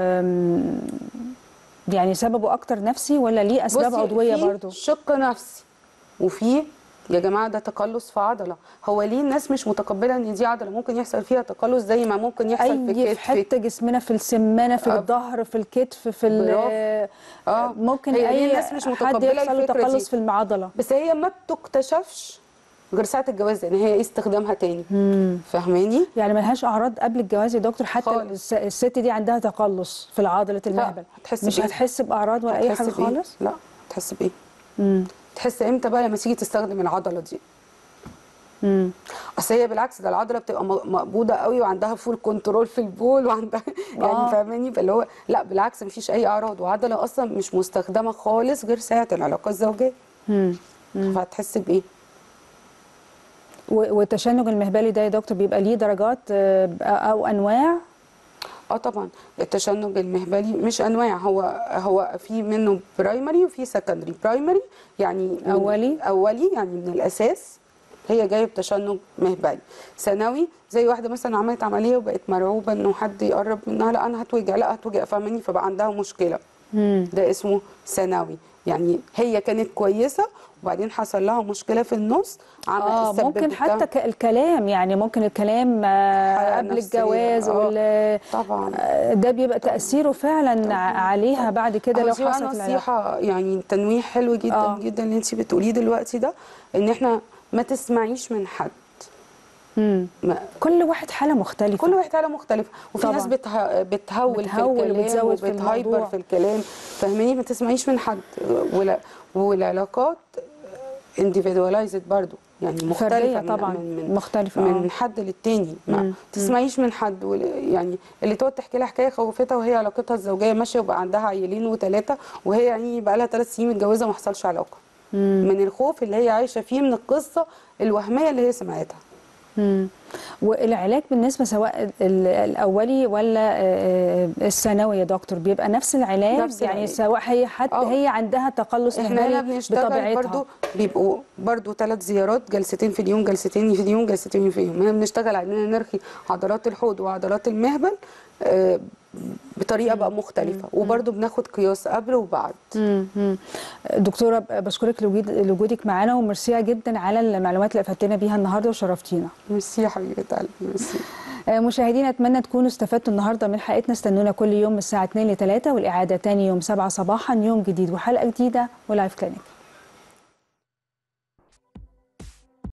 يعني سببه اكتر نفسي ولا ليه اسباب عضويه برضه؟ شق نفسي وفي يا جماعه ده تقلص في عضله. هو ليه الناس مش متقبله ان دي عضله ممكن يحصل فيها تقلص زي ما ممكن يحصل في الكتف، في حته جسمنا، في السمانه، في الظهر، في الكتف، في ممكن هي الناس مش متقبله حد يحصل له تقلص في العضله، بس هي ما بتكتشفش غير ساعه الجواز، لان هي ايه استخدامها تاني. فاهماني؟ يعني ملهاش اعراض قبل الجواز يا دكتور؟ حتى خالص. الست دي عندها تقلص في عضله المهبل، مش هتحس باعراض ولا اي حاجه خالص؟ لا. تحس بايه؟ تحس امتى بقى؟ لما تيجي تستخدم العضله دي. اصل هي بالعكس، ده العضله بتبقى مقبوضه قوي وعندها فول كنترول في البول وعندها يعني فاهماني؟ فاللي هو لا بالعكس مفيش اي اعراض، وعضله اصلا مش مستخدمه خالص غير ساعه العلاقه الزوجيه. فهتحس بايه؟ والتشنج المهبلي ده يا دكتور بيبقى ليه درجات او انواع؟ طبعا التشنج المهبلي مش انواع، هو في منه برايمري وفي سكندري. برايمري يعني اولي يعني من الاساس هي جايه بتشنج مهبلي. ثانوي زي واحده مثلا عملت عمليه وبقت مرعوبه انه حد يقرب منها، لا انا هتوجع، لا هتوجع، فاهماني؟ فبقى عندها مشكله. ده اسمه ثانوي، يعني هي كانت كويسه وبعدين حصل لها مشكله في النص عملت ممكن حتى الكلام، يعني ممكن الكلام قبل الجواز طبعا ده بيبقى تاثيره فعلا عليها بعد كده لو حصلت نصيحه يعني تنويه حلو جدا جدا اللي انت بتقوليه دلوقتي ده، ان احنا ما تسمعيش من حد. كل واحد حاله مختلفه، كل واحد حاله مختلفه، وفي طبعا. ناس بتهول في الكلام وبتهايبر في الكلام، فاهماني؟ ما تسمعيش من حد. والعلاقات انديفيدواليزد برضو، يعني مختلفه طبعا مختلفه من حد للتاني. ما تسمعيش من حد يعني اللي تقعد تحكي لها حكايه خوفتها وهي علاقتها الزوجيه ماشيه وبقى عندها عيلين و3 وهي يعني بقى لها 3 سنين متجوزه وما حصلش علاقه، من الخوف اللي هي عايشه فيه من القصه الوهميه اللي هي سمعتها. والعلاج بالنسبه سواء الاولي ولا الثانوي يا دكتور بيبقى نفس العلاج؟ نفس يعني العلاج. سواء هي حتى هي عندها تقلص احنا مهبلي بنشتغل برضو، بيبقوا برضو 3 زيارات، جلستين في اليوم، جلستين في اليوم، جلستين في اليوم. احنا بنشتغل على اننا نرخي عضلات الحوض وعضلات المهبل بطريقه بقى مختلفه، وبرضو بناخد قياس قبل وبعد. دكتوره بشكرك لوجودك معانا، وميرسي جدا على المعلومات اللي افدتنا بيها النهارده وشرفتينا. ميرسي يا حبيبه قلبي، ميرسي. مشاهدينا اتمنى تكونوا استفدتوا النهارده من حلقتنا. استنونا كل يوم من الساعه 2 ل 3، والاعاده تاني يوم 7 صباحا، يوم جديد وحلقه جديده ولايف كلينيك.